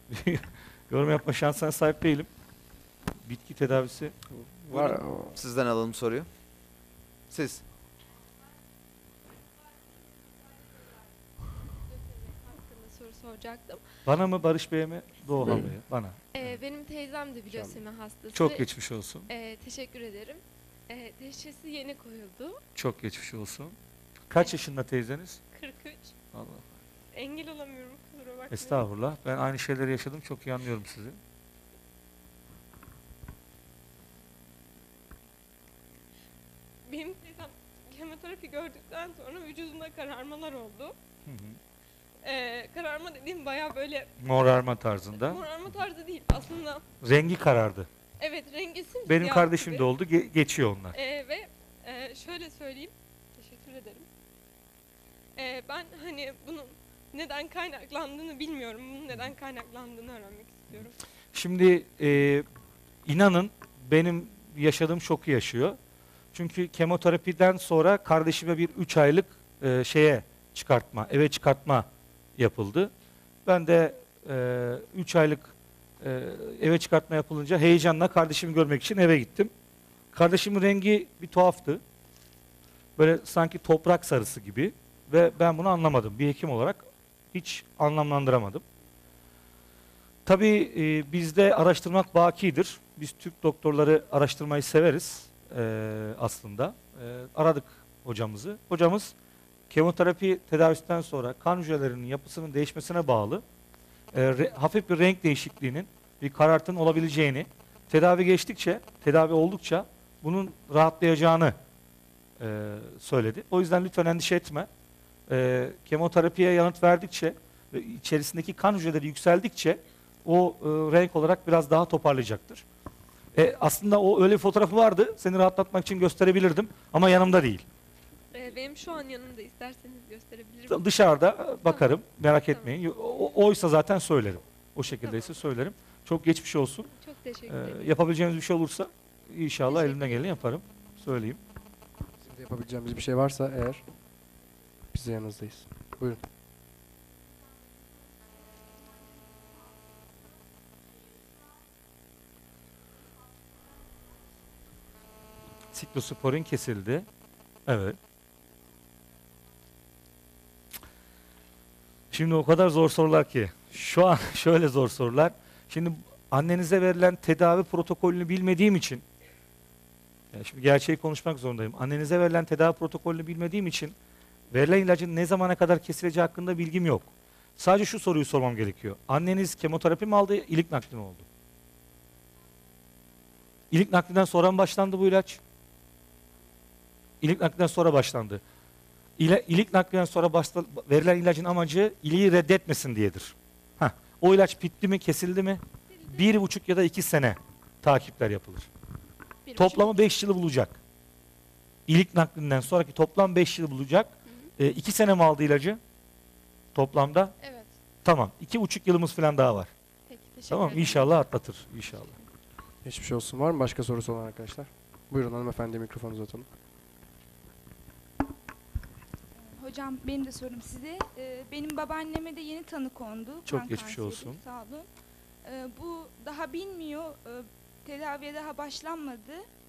yorum yapma şansına sahip değilim. Bitki tedavisi Var. Sizden alalım soruyu. Siz. Soru soracaktım. bana mı Barış Bey'e mi Doğan Bey'e? Bana. Benim teyzem de bir lösemi hastası. Çok geçmiş olsun. Teşekkür ederim. Teşhisi yeni koyuldu. Çok geçmiş olsun. Kaç yaşında teyzeniz? 43. Allah. Engel olamıyorum, kusura bakmayın. Estağfurullah. Ben aynı şeyleri yaşadım. Çok iyi anlıyorum sizi. Benim teyzem kemoterapi gördükten sonra vücudunda kararmalar oldu. Hı hı. Kararma dediğim bayağı böyle Morarma tarzında. morarma tarzı değil aslında. Rengi karardı. Evet, rengi simsiyah Benim kardeşim gibi. de oldu. Geçiyor onlar. Ve şöyle söyleyeyim, teşekkür ederim. Ben hani bunun neden kaynaklandığını bilmiyorum. Bunun neden kaynaklandığını öğrenmek istiyorum. Şimdi inanın benim yaşadığım şoku yaşıyor. Çünkü kemoterapiden sonra kardeşime bir 3 aylık eve çıkartma yapıldı. Ben de 3 aylık eve çıkartma yapılınca heyecanla kardeşimi görmek için eve gittim. Kardeşimin rengi bir tuhaftı. Böyle sanki toprak sarısı gibi ve ben bunu anlamadım. Bir hekim olarak hiç anlamlandıramadım. Tabii bizde araştırmak bakidir. Biz Türk doktorları araştırmayı severiz aslında. Aradık hocamızı. Hocamız kemoterapi tedavisinden sonra kan hücrelerinin yapısının değişmesine bağlı hafif bir renk değişikliğinin bir karartının olabileceğini, tedavi oldukça bunun rahatlayacağını söyledi. O yüzden lütfen endişe etme. Kemoterapiye yanıt verdikçe ve içerisindeki kan hücreleri yükseldikçe o renk olarak biraz daha toparlayacaktır. Aslında o öyle bir fotoğrafı vardı. Seni rahatlatmak için gösterebilirdim ama yanımda değil. Benim şu an yanımda, isterseniz gösterebilirim. Dışarıda bakarım. Merak etmeyin. Oysa zaten söylerim. O şekildeyse söylerim. Çok geçmiş olsun. Çok teşekkür ederim. Yapabileceğiniz bir şey olursa inşallah elimden geleni yaparım. Söyleyeyim. Şimdi yapabileceğimiz bir şey varsa eğer biz de yanınızdayız. Buyurun. Siklosporin kesildi. Evet. Şimdi o kadar zor sorular ki. Şu an şöyle zor sorular. Şimdi annenize verilen tedavi protokolünü bilmediğim için, yani şimdi gerçeği konuşmak zorundayım. Annenize verilen tedavi protokolünü bilmediğim için verilen ilacın ne zamana kadar kesileceği hakkında bilgim yok. Sadece şu soruyu sormam gerekiyor. Anneniz kemoterapi mi aldı, ilik nakli mi oldu? İlik naklinden sonra mı başlandı bu ilaç? İlik naklinden sonra başlandı. İlik naklinden sonra verilen ilacın amacı iliği reddetmesin diyedir. O ilaç bitti mi, kesildi mi? 1,5 ya da 2 sene takipler yapılır. Toplamı 5 yılı bulacak. İlik naklinden sonraki toplam 5 yılı bulacak. 2 sene mi aldı ilacı? Toplamda? Evet. Tamam. 2,5 yılımız falan daha var. Peki, teşekkür Tamam, ederim. inşallah atlatır. İnşallah. Geçmiş olsun. Var mı başka sorusu olan arkadaşlar? Buyurun hanımefendi, mikrofonu uzatalım. Hocam benim de sorum size. Benim babaanneme de yeni tanı kondu. Çok kan geçmiş kanseri. olsun. Sağ olun. Bu daha bilmiyor. Tedaviye daha başlanmadı.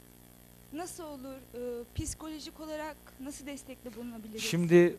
Nasıl olur? Psikolojik olarak nasıl destekle bulunabiliriz? Şimdi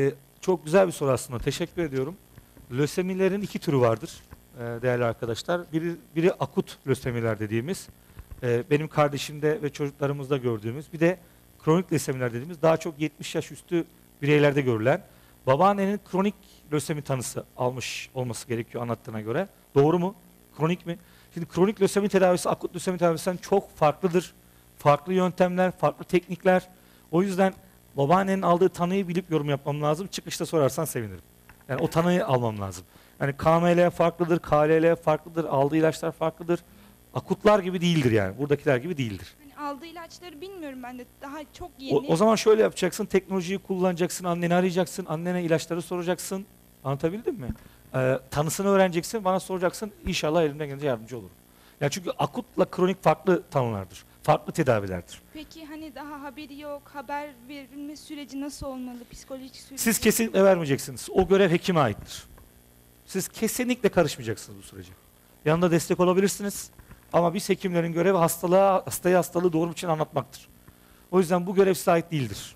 çok güzel bir soru aslında. Teşekkür ediyorum. Lösemilerin 2 türü vardır değerli arkadaşlar. Biri akut lösemiler dediğimiz, benim kardeşimde ve çocuklarımızda gördüğümüz, bir de kronik lösemiler dediğimiz daha çok 70 yaş üstü bireylerde görülen. Babaannenin kronik lösemi tanısı almış olması gerekiyor anlattığına göre. Doğru mu? Kronik mi? Şimdi kronik lösemi tedavisi akut lösemi tedavisinden çok farklıdır. Farklı yöntemler, farklı teknikler. O yüzden babaannenin aldığı tanıyı bilip yorum yapmam lazım. Çıkışta sorarsan sevinirim. Yani o tanıyı almam lazım. Yani KML farklıdır, KLL farklıdır, aldığı ilaçlar farklıdır. Akutlar gibi değildir yani. Buradakiler gibi değildir. Hani aldığı ilaçları bilmiyorum ben de. Daha çok yeni. O zaman şöyle yapacaksın, teknolojiyi kullanacaksın, anneni arayacaksın, annene ilaçları soracaksın. Anlatabildim mi? Tanısını öğreneceksin, bana soracaksın. İnşallah elimden gelince yardımcı olurum. Yani çünkü akutla kronik farklı tanılardır. Farklı tedavilerdir. Peki hani daha haberi yok. Haber verilme süreci nasıl olmalı? Psikolojik süreci. Siz kesinlikle vermeyeceksiniz. O görev hekime aittir. Siz kesinlikle karışmayacaksınız bu sürece. Yanında destek olabilirsiniz. Ama biz hekimlerin görevi hastaya hastalığı doğru için anlatmaktır. O yüzden bu görev size ait değildir.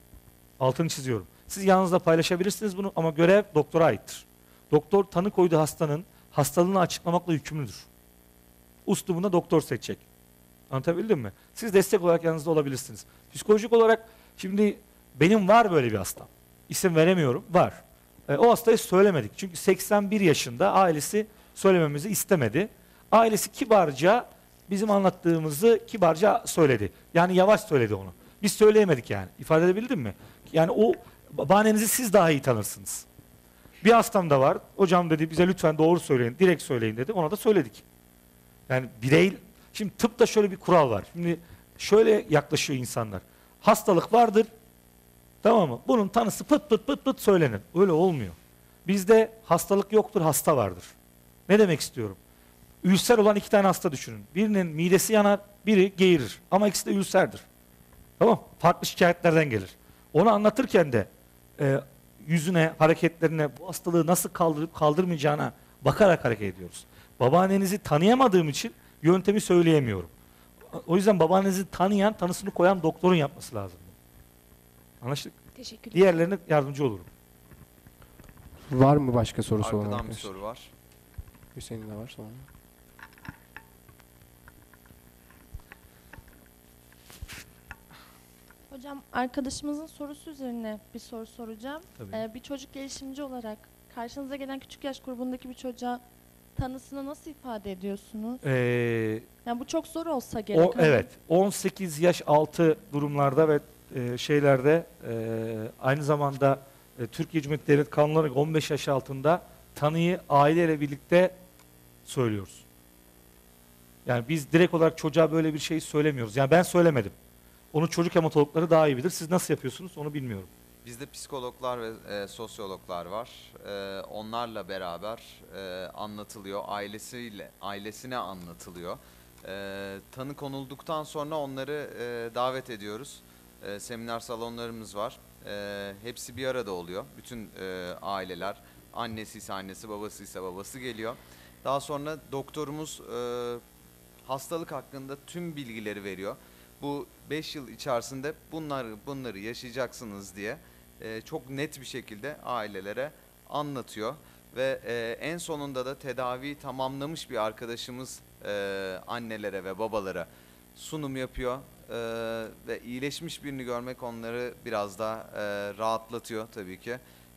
Altını çiziyorum. Siz yanınızda paylaşabilirsiniz bunu ama görev doktora aittir. Doktor tanı koyduğu hastanın hastalığını açıklamakla yükümlüdür. Üslubunda doktor seçecek. Anlatabildim mi? Siz destek olarak yanınızda olabilirsiniz. Psikolojik olarak şimdi benim var böyle bir hastam. İsim veremiyorum. Var. O hastayı söylemedik. Çünkü 81 yaşında ailesi söylememizi istemedi. Ailesi kibarca bizim anlattığımızı kibarca söyledi. Yani yavaş söyledi onu. Biz söyleyemedik yani. İfade edebildim mi? Yani o babaannenizi siz daha iyi tanırsınız. Bir hastam da var. Hocam dedi bize lütfen doğru söyleyin, direkt söyleyin dedi. Ona da söyledik. Yani birey, şimdi tıpta şöyle bir kural var. Şimdi şöyle yaklaşıyor insanlar. Hastalık vardır. Tamam mı? Bunun tanısı pıt pıt pıt pıt söylenir. Öyle olmuyor. Bizde hastalık yoktur, hasta vardır. Ne demek istiyorum? Ülser olan 2 tane hasta düşünün. Birinin midesi yanar, biri geğirir. Ama ikisi de ülserdir. Tamam? Farklı şikayetlerden gelir. Onu anlatırken de yüzüne, hareketlerine, bu hastalığı nasıl kaldırıp kaldırmayacağına bakarak hareket ediyoruz. Babaannenizi tanıyamadığım için yöntemi söyleyemiyorum. O yüzden babaannenizi tanıyan, tanısını koyan doktorun yapması lazım. Anlaştık? Teşekkür ederim. Diğerlerine yardımcı olurum. Var mı başka sorusu olan Arkadan bir arkadaşlar? soru var. Hüseyin'in de var sonra. Hocam arkadaşımızın sorusu üzerine bir soru soracağım. Bir çocuk gelişimci olarak karşınıza gelen küçük yaş grubundaki bir çocuğa tanısını nasıl ifade ediyorsunuz? Yani bu çok zor olsa gerek. Evet. 18 yaş altı durumlarda ve şeylerde aynı zamanda Türkiye Cumhuriyeti Devlet Kanunları 15 yaş altında tanıyı aileyle birlikte söylüyoruz. Yani biz direkt olarak çocuğa böyle bir şey söylemiyoruz. Yani ben söylemedim. Onu çocuk hematologları daha iyi bilir. Siz nasıl yapıyorsunuz onu bilmiyorum. Bizde psikologlar ve sosyologlar var. Onlarla beraber anlatılıyor. Ailesine anlatılıyor. Tanı konulduktan sonra onları davet ediyoruz. Seminer salonlarımız var. Hepsi bir arada oluyor. Bütün aileler, annesi ise annesi, babası ise babası geliyor. Daha sonra doktorumuz hastalık hakkında tüm bilgileri veriyor. Bu 5 yıl içerisinde bunları yaşayacaksınız diye çok net bir şekilde ailelere anlatıyor. Ve en sonunda da tedaviyi tamamlamış bir arkadaşımız annelere ve babalara sunum yapıyor. Ve iyileşmiş birini görmek onları biraz daha rahatlatıyor tabii ki.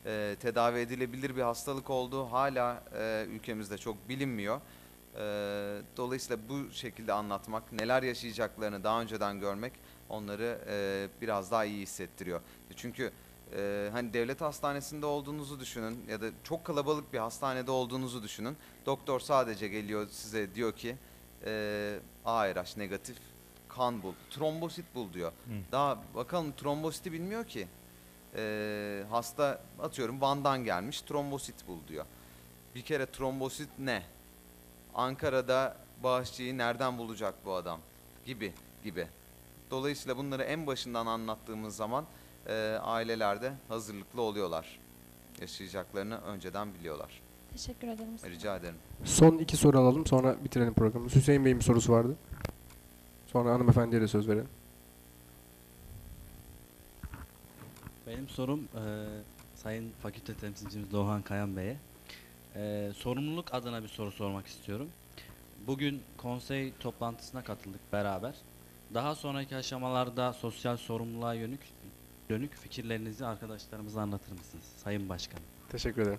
tedavi edilebilir bir hastalık olduğu hala ülkemizde çok bilinmiyor. Dolayısıyla bu şekilde anlatmak, neler yaşayacaklarını daha önceden görmek onları biraz daha iyi hissettiriyor. Çünkü hani devlet hastanesinde olduğunuzu düşünün ya da çok kalabalık bir hastanede olduğunuzu düşünün. Doktor sadece geliyor size diyor ki ARH negatif kan bul, trombosit bul diyor. Daha bakalım trombositi bilmiyor ki. Hasta atıyorum Van'dan gelmiş, trombosit bul diyor. Bir kere trombosit ne? Ankara'da bağışçıyı nereden bulacak bu adam? Gibi. Dolayısıyla bunları en başından anlattığımız zaman ailelerde hazırlıklı oluyorlar. Yaşayacaklarını önceden biliyorlar. Teşekkür ederim. Rica ederim. Son 2 soru alalım, sonra bitirelim programımızı. Hüseyin Bey'in bir sorusu vardı. Sonra hanımefendiye de söz verelim. Benim sorum Sayın Fakülte Temsilcimiz Doğan Kayan Bey'e. Sorumluluk adına bir soru sormak istiyorum. Bugün konsey toplantısına katıldık beraber. Daha sonraki aşamalarda sosyal sorumluluğa dönük fikirlerinizi arkadaşlarımıza anlatır mısınız Sayın Başkanım? Teşekkür ederim.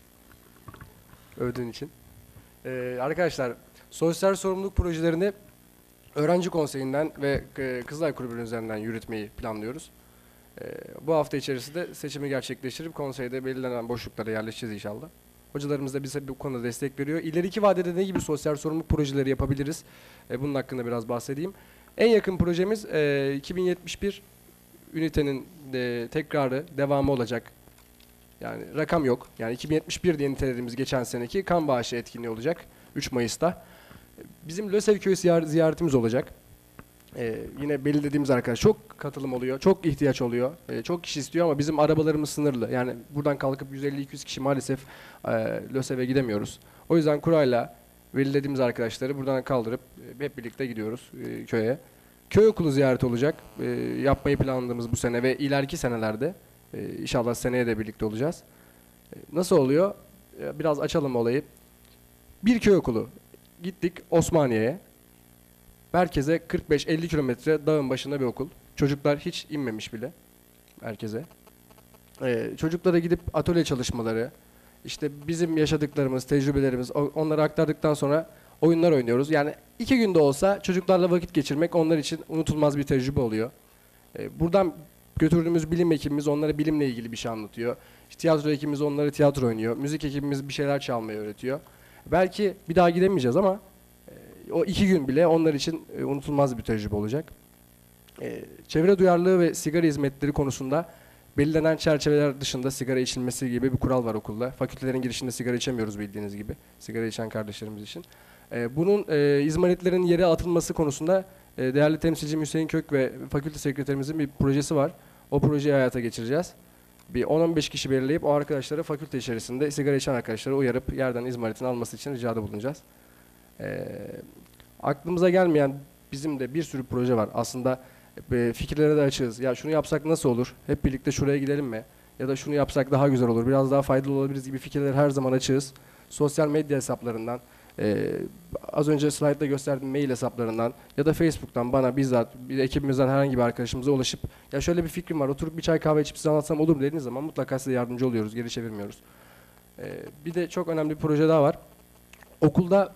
Övdüğün için. Arkadaşlar, sosyal sorumluluk projelerini öğrenci konseyinden ve Kızılay Kulübü'nün üzerinden yürütmeyi planlıyoruz. Bu hafta içerisinde seçimi gerçekleştirip konseyde belirlenen boşluklara yerleşeceğiz inşallah. Hocalarımız da bize bu konuda destek veriyor. İleriki vadede ne gibi sosyal sorumluluk projeleri yapabiliriz? Bunun hakkında biraz bahsedeyim. En yakın projemiz 2071 ünitenin tekrarı, devamı olacak. Yani rakam yok. Yani 2071 diye nitelediğimiz geçen seneki kan bağışı etkinliği olacak 3 Mayıs'ta. Bizim LÖSEV köyü ziyaretimiz olacak. Yine belirlediğimiz arkadaş çok katılım oluyor, çok ihtiyaç oluyor, çok kişi istiyor ama bizim arabalarımız sınırlı. Yani buradan kalkıp 150-200 kişi maalesef LÖSEV'e gidemiyoruz. O yüzden kurayla belirlediğimiz arkadaşları buradan kaldırıp hep birlikte gidiyoruz köye. Köy okulu ziyareti olacak. Yapmayı planladığımız bu sene ve ileriki senelerde inşallah seneye de birlikte olacağız. Nasıl oluyor? Biraz açalım olayı. Bir köy okulu. Gittik Osmaniye'ye. Merkeze 45-50 kilometre dağın başında bir okul. Çocuklar hiç inmemiş bile merkeze. Çocuklara gidip atölye çalışmaları, işte bizim yaşadıklarımız, tecrübelerimiz onları aktardıktan sonra oyunlar oynuyoruz. Yani 2 günde olsa çocuklarla vakit geçirmek onlar için unutulmaz bir tecrübe oluyor. Buradan götürdüğümüz bilim ekibimiz onlara bilimle ilgili bir şey anlatıyor. İşte tiyatro ekibimiz onları tiyatro oynuyor. Müzik ekibimiz bir şeyler çalmayı öğretiyor. Belki bir daha gidemeyeceğiz ama o 2 gün bile onlar için unutulmaz bir tecrübe olacak. Çevre duyarlılığı ve sigara hizmetleri konusunda belirlenen çerçeveler dışında sigara içilmesi gibi bir kural var okulda. Fakültelerin girişinde sigara içemiyoruz bildiğiniz gibi. Sigara içen kardeşlerimiz için. Bunun izmaritlerin yere atılması konusunda değerli temsilcim Hüseyin Kök ve fakülte sekreterimizin bir projesi var. O projeyi hayata geçireceğiz. Bir 10-15 kişi belirleyip o arkadaşları fakülte içerisinde sigara içen arkadaşları uyarıp yerden izmaritini alması için ricada bulunacağız. Aklımıza gelmeyen bizim de bir sürü proje var. Aslında fikirlere de açığız. Ya şunu yapsak nasıl olur? Hep birlikte şuraya gidelim mi? Ya da şunu yapsak daha güzel olur, biraz daha faydalı olabiliriz gibi fikirler her zaman açığız. Sosyal medya hesaplarından, az önce slaytta gösterdiğim mail hesaplarından ya da Facebook'tan bana bizzat bir ekibimizden herhangi bir arkadaşımıza ulaşıp ya şöyle bir fikrim var, oturup bir çay kahve içip size anlatsam olur mu dediğiniz zaman mutlaka size yardımcı oluyoruz, geri çevirmiyoruz. Bir de çok önemli bir proje daha var. Okulda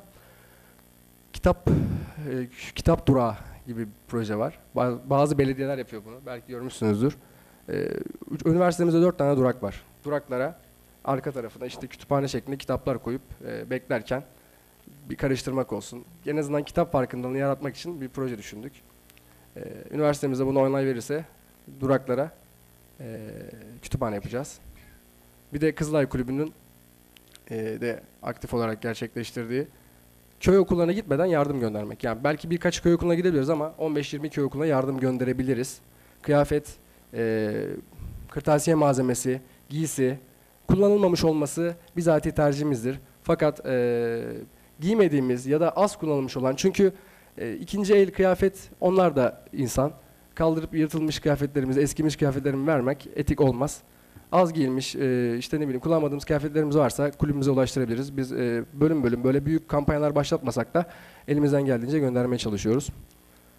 kitap durağı gibi bir proje var. Bazı belediyeler yapıyor bunu. Belki görmüşsünüzdür. Üniversitemizde 4 tane durak var. Duraklara arka tarafına işte kütüphane şeklinde kitaplar koyup beklerken bir karıştırmak olsun. En azından kitap farkındalığını yaratmak için bir proje düşündük. Üniversitemizde bunu onay verirse duraklara kütüphane yapacağız. Bir de Kızılay Kulübü'nün de aktif olarak gerçekleştirdiği köy okullarına gitmeden yardım göndermek. Yani belki birkaç köy okuluna gidebiliriz ama 15-20 köy okuluna yardım gönderebiliriz. Kıyafet, kırtasiye malzemesi, giysi, kullanılmamış olması bizatihi tercihimizdir. Fakat giymediğimiz ya da az kullanılmış olan, çünkü ikinci el kıyafet, onlar da insan. Kaldırıp yırtılmış kıyafetlerimizi, eskimiş kıyafetlerimizi vermek etik olmaz. Az giyilmiş, işte ne bileyim kullanmadığımız kıyafetlerimiz varsa kulübümüze ulaştırabiliriz. Biz bölüm bölüm böyle büyük kampanyalar başlatmasak da elimizden geldiğince göndermeye çalışıyoruz.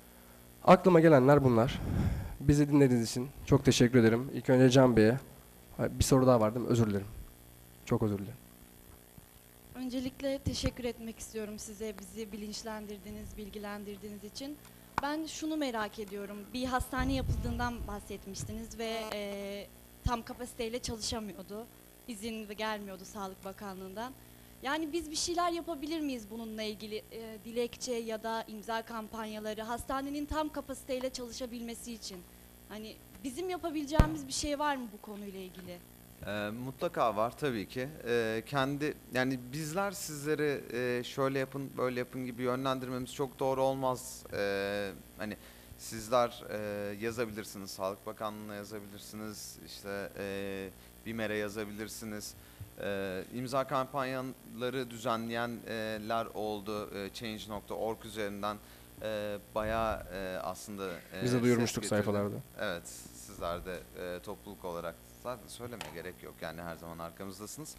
Aklıma gelenler bunlar. Bizi dinlediğiniz için çok teşekkür ederim. İlk önce Can Bey'e, Bir soru daha var değil mi? Özür dilerim. Çok özür dilerim. Öncelikle teşekkür etmek istiyorum size, bizi bilinçlendirdiğiniz, bilgilendirdiğiniz için. Ben şunu merak ediyorum. Bir hastane yapıldığından bahsetmiştiniz ve tam kapasiteyle çalışamıyordu. İzin gelmiyordu Sağlık Bakanlığı'ndan. Yani biz bir şeyler yapabilir miyiz bununla ilgili? Dilekçe ya da imza kampanyaları hastanenin tam kapasiteyle çalışabilmesi için. Hani bizim yapabileceğimiz bir şey var mı bu konuyla ilgili? Mutlaka var tabii ki. Yani bizler sizleri şöyle yapın, böyle yapın gibi yönlendirmemiz çok doğru olmaz. Hani sizler yazabilirsiniz, Sağlık Bakanlığı'na yazabilirsiniz, işte BİMER'e yazabilirsiniz. İmza kampanyaları düzenleyenler oldu. Change.org üzerinden bayağı aslında Biz de duyurmuştuk sayfalarda. Evet, sizler de topluluk olarak zaten söylemeye gerek yok, yani her zaman arkamızdasınız.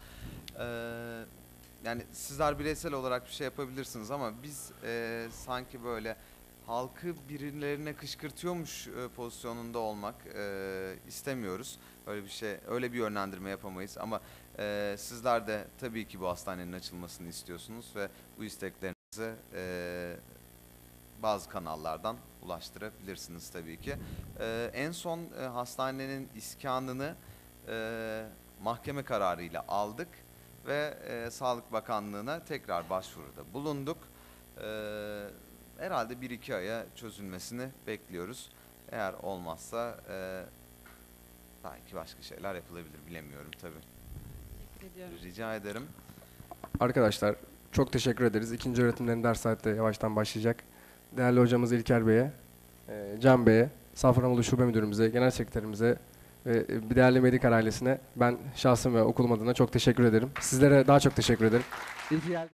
Yani sizler bireysel olarak bir şey yapabilirsiniz ama biz sanki böyle halkı birilerine kışkırtıyormuş pozisyonunda olmak istemiyoruz. Öyle bir şey, öyle bir yönlendirme yapamayız ama sizler de tabii ki bu hastanenin açılmasını istiyorsunuz ve bu isteklerinizi bazı kanallardan ulaştırabilirsiniz tabii ki. En son hastanenin iskanını mahkeme kararıyla aldık ve Sağlık Bakanlığı'na tekrar başvuruda bulunduk. Herhalde 1-2 aya çözülmesini bekliyoruz. Eğer olmazsa belki başka şeyler yapılabilir, bilemiyorum tabii. Teşekkür ediyorum. Rica ederim. Arkadaşlar çok teşekkür ederiz. İkinci öğretimlerin ders saati yavaştan başlayacak. Değerli hocamız İlker Bey'e, Can Bey'e, Safranbolu Şube Müdürümüze, Genel Sekreterimize ve bir değerli Medikar ailesine ben şahsım ve okulum adına çok teşekkür ederim. Sizlere daha çok teşekkür ederim. İyi ki geldiniz.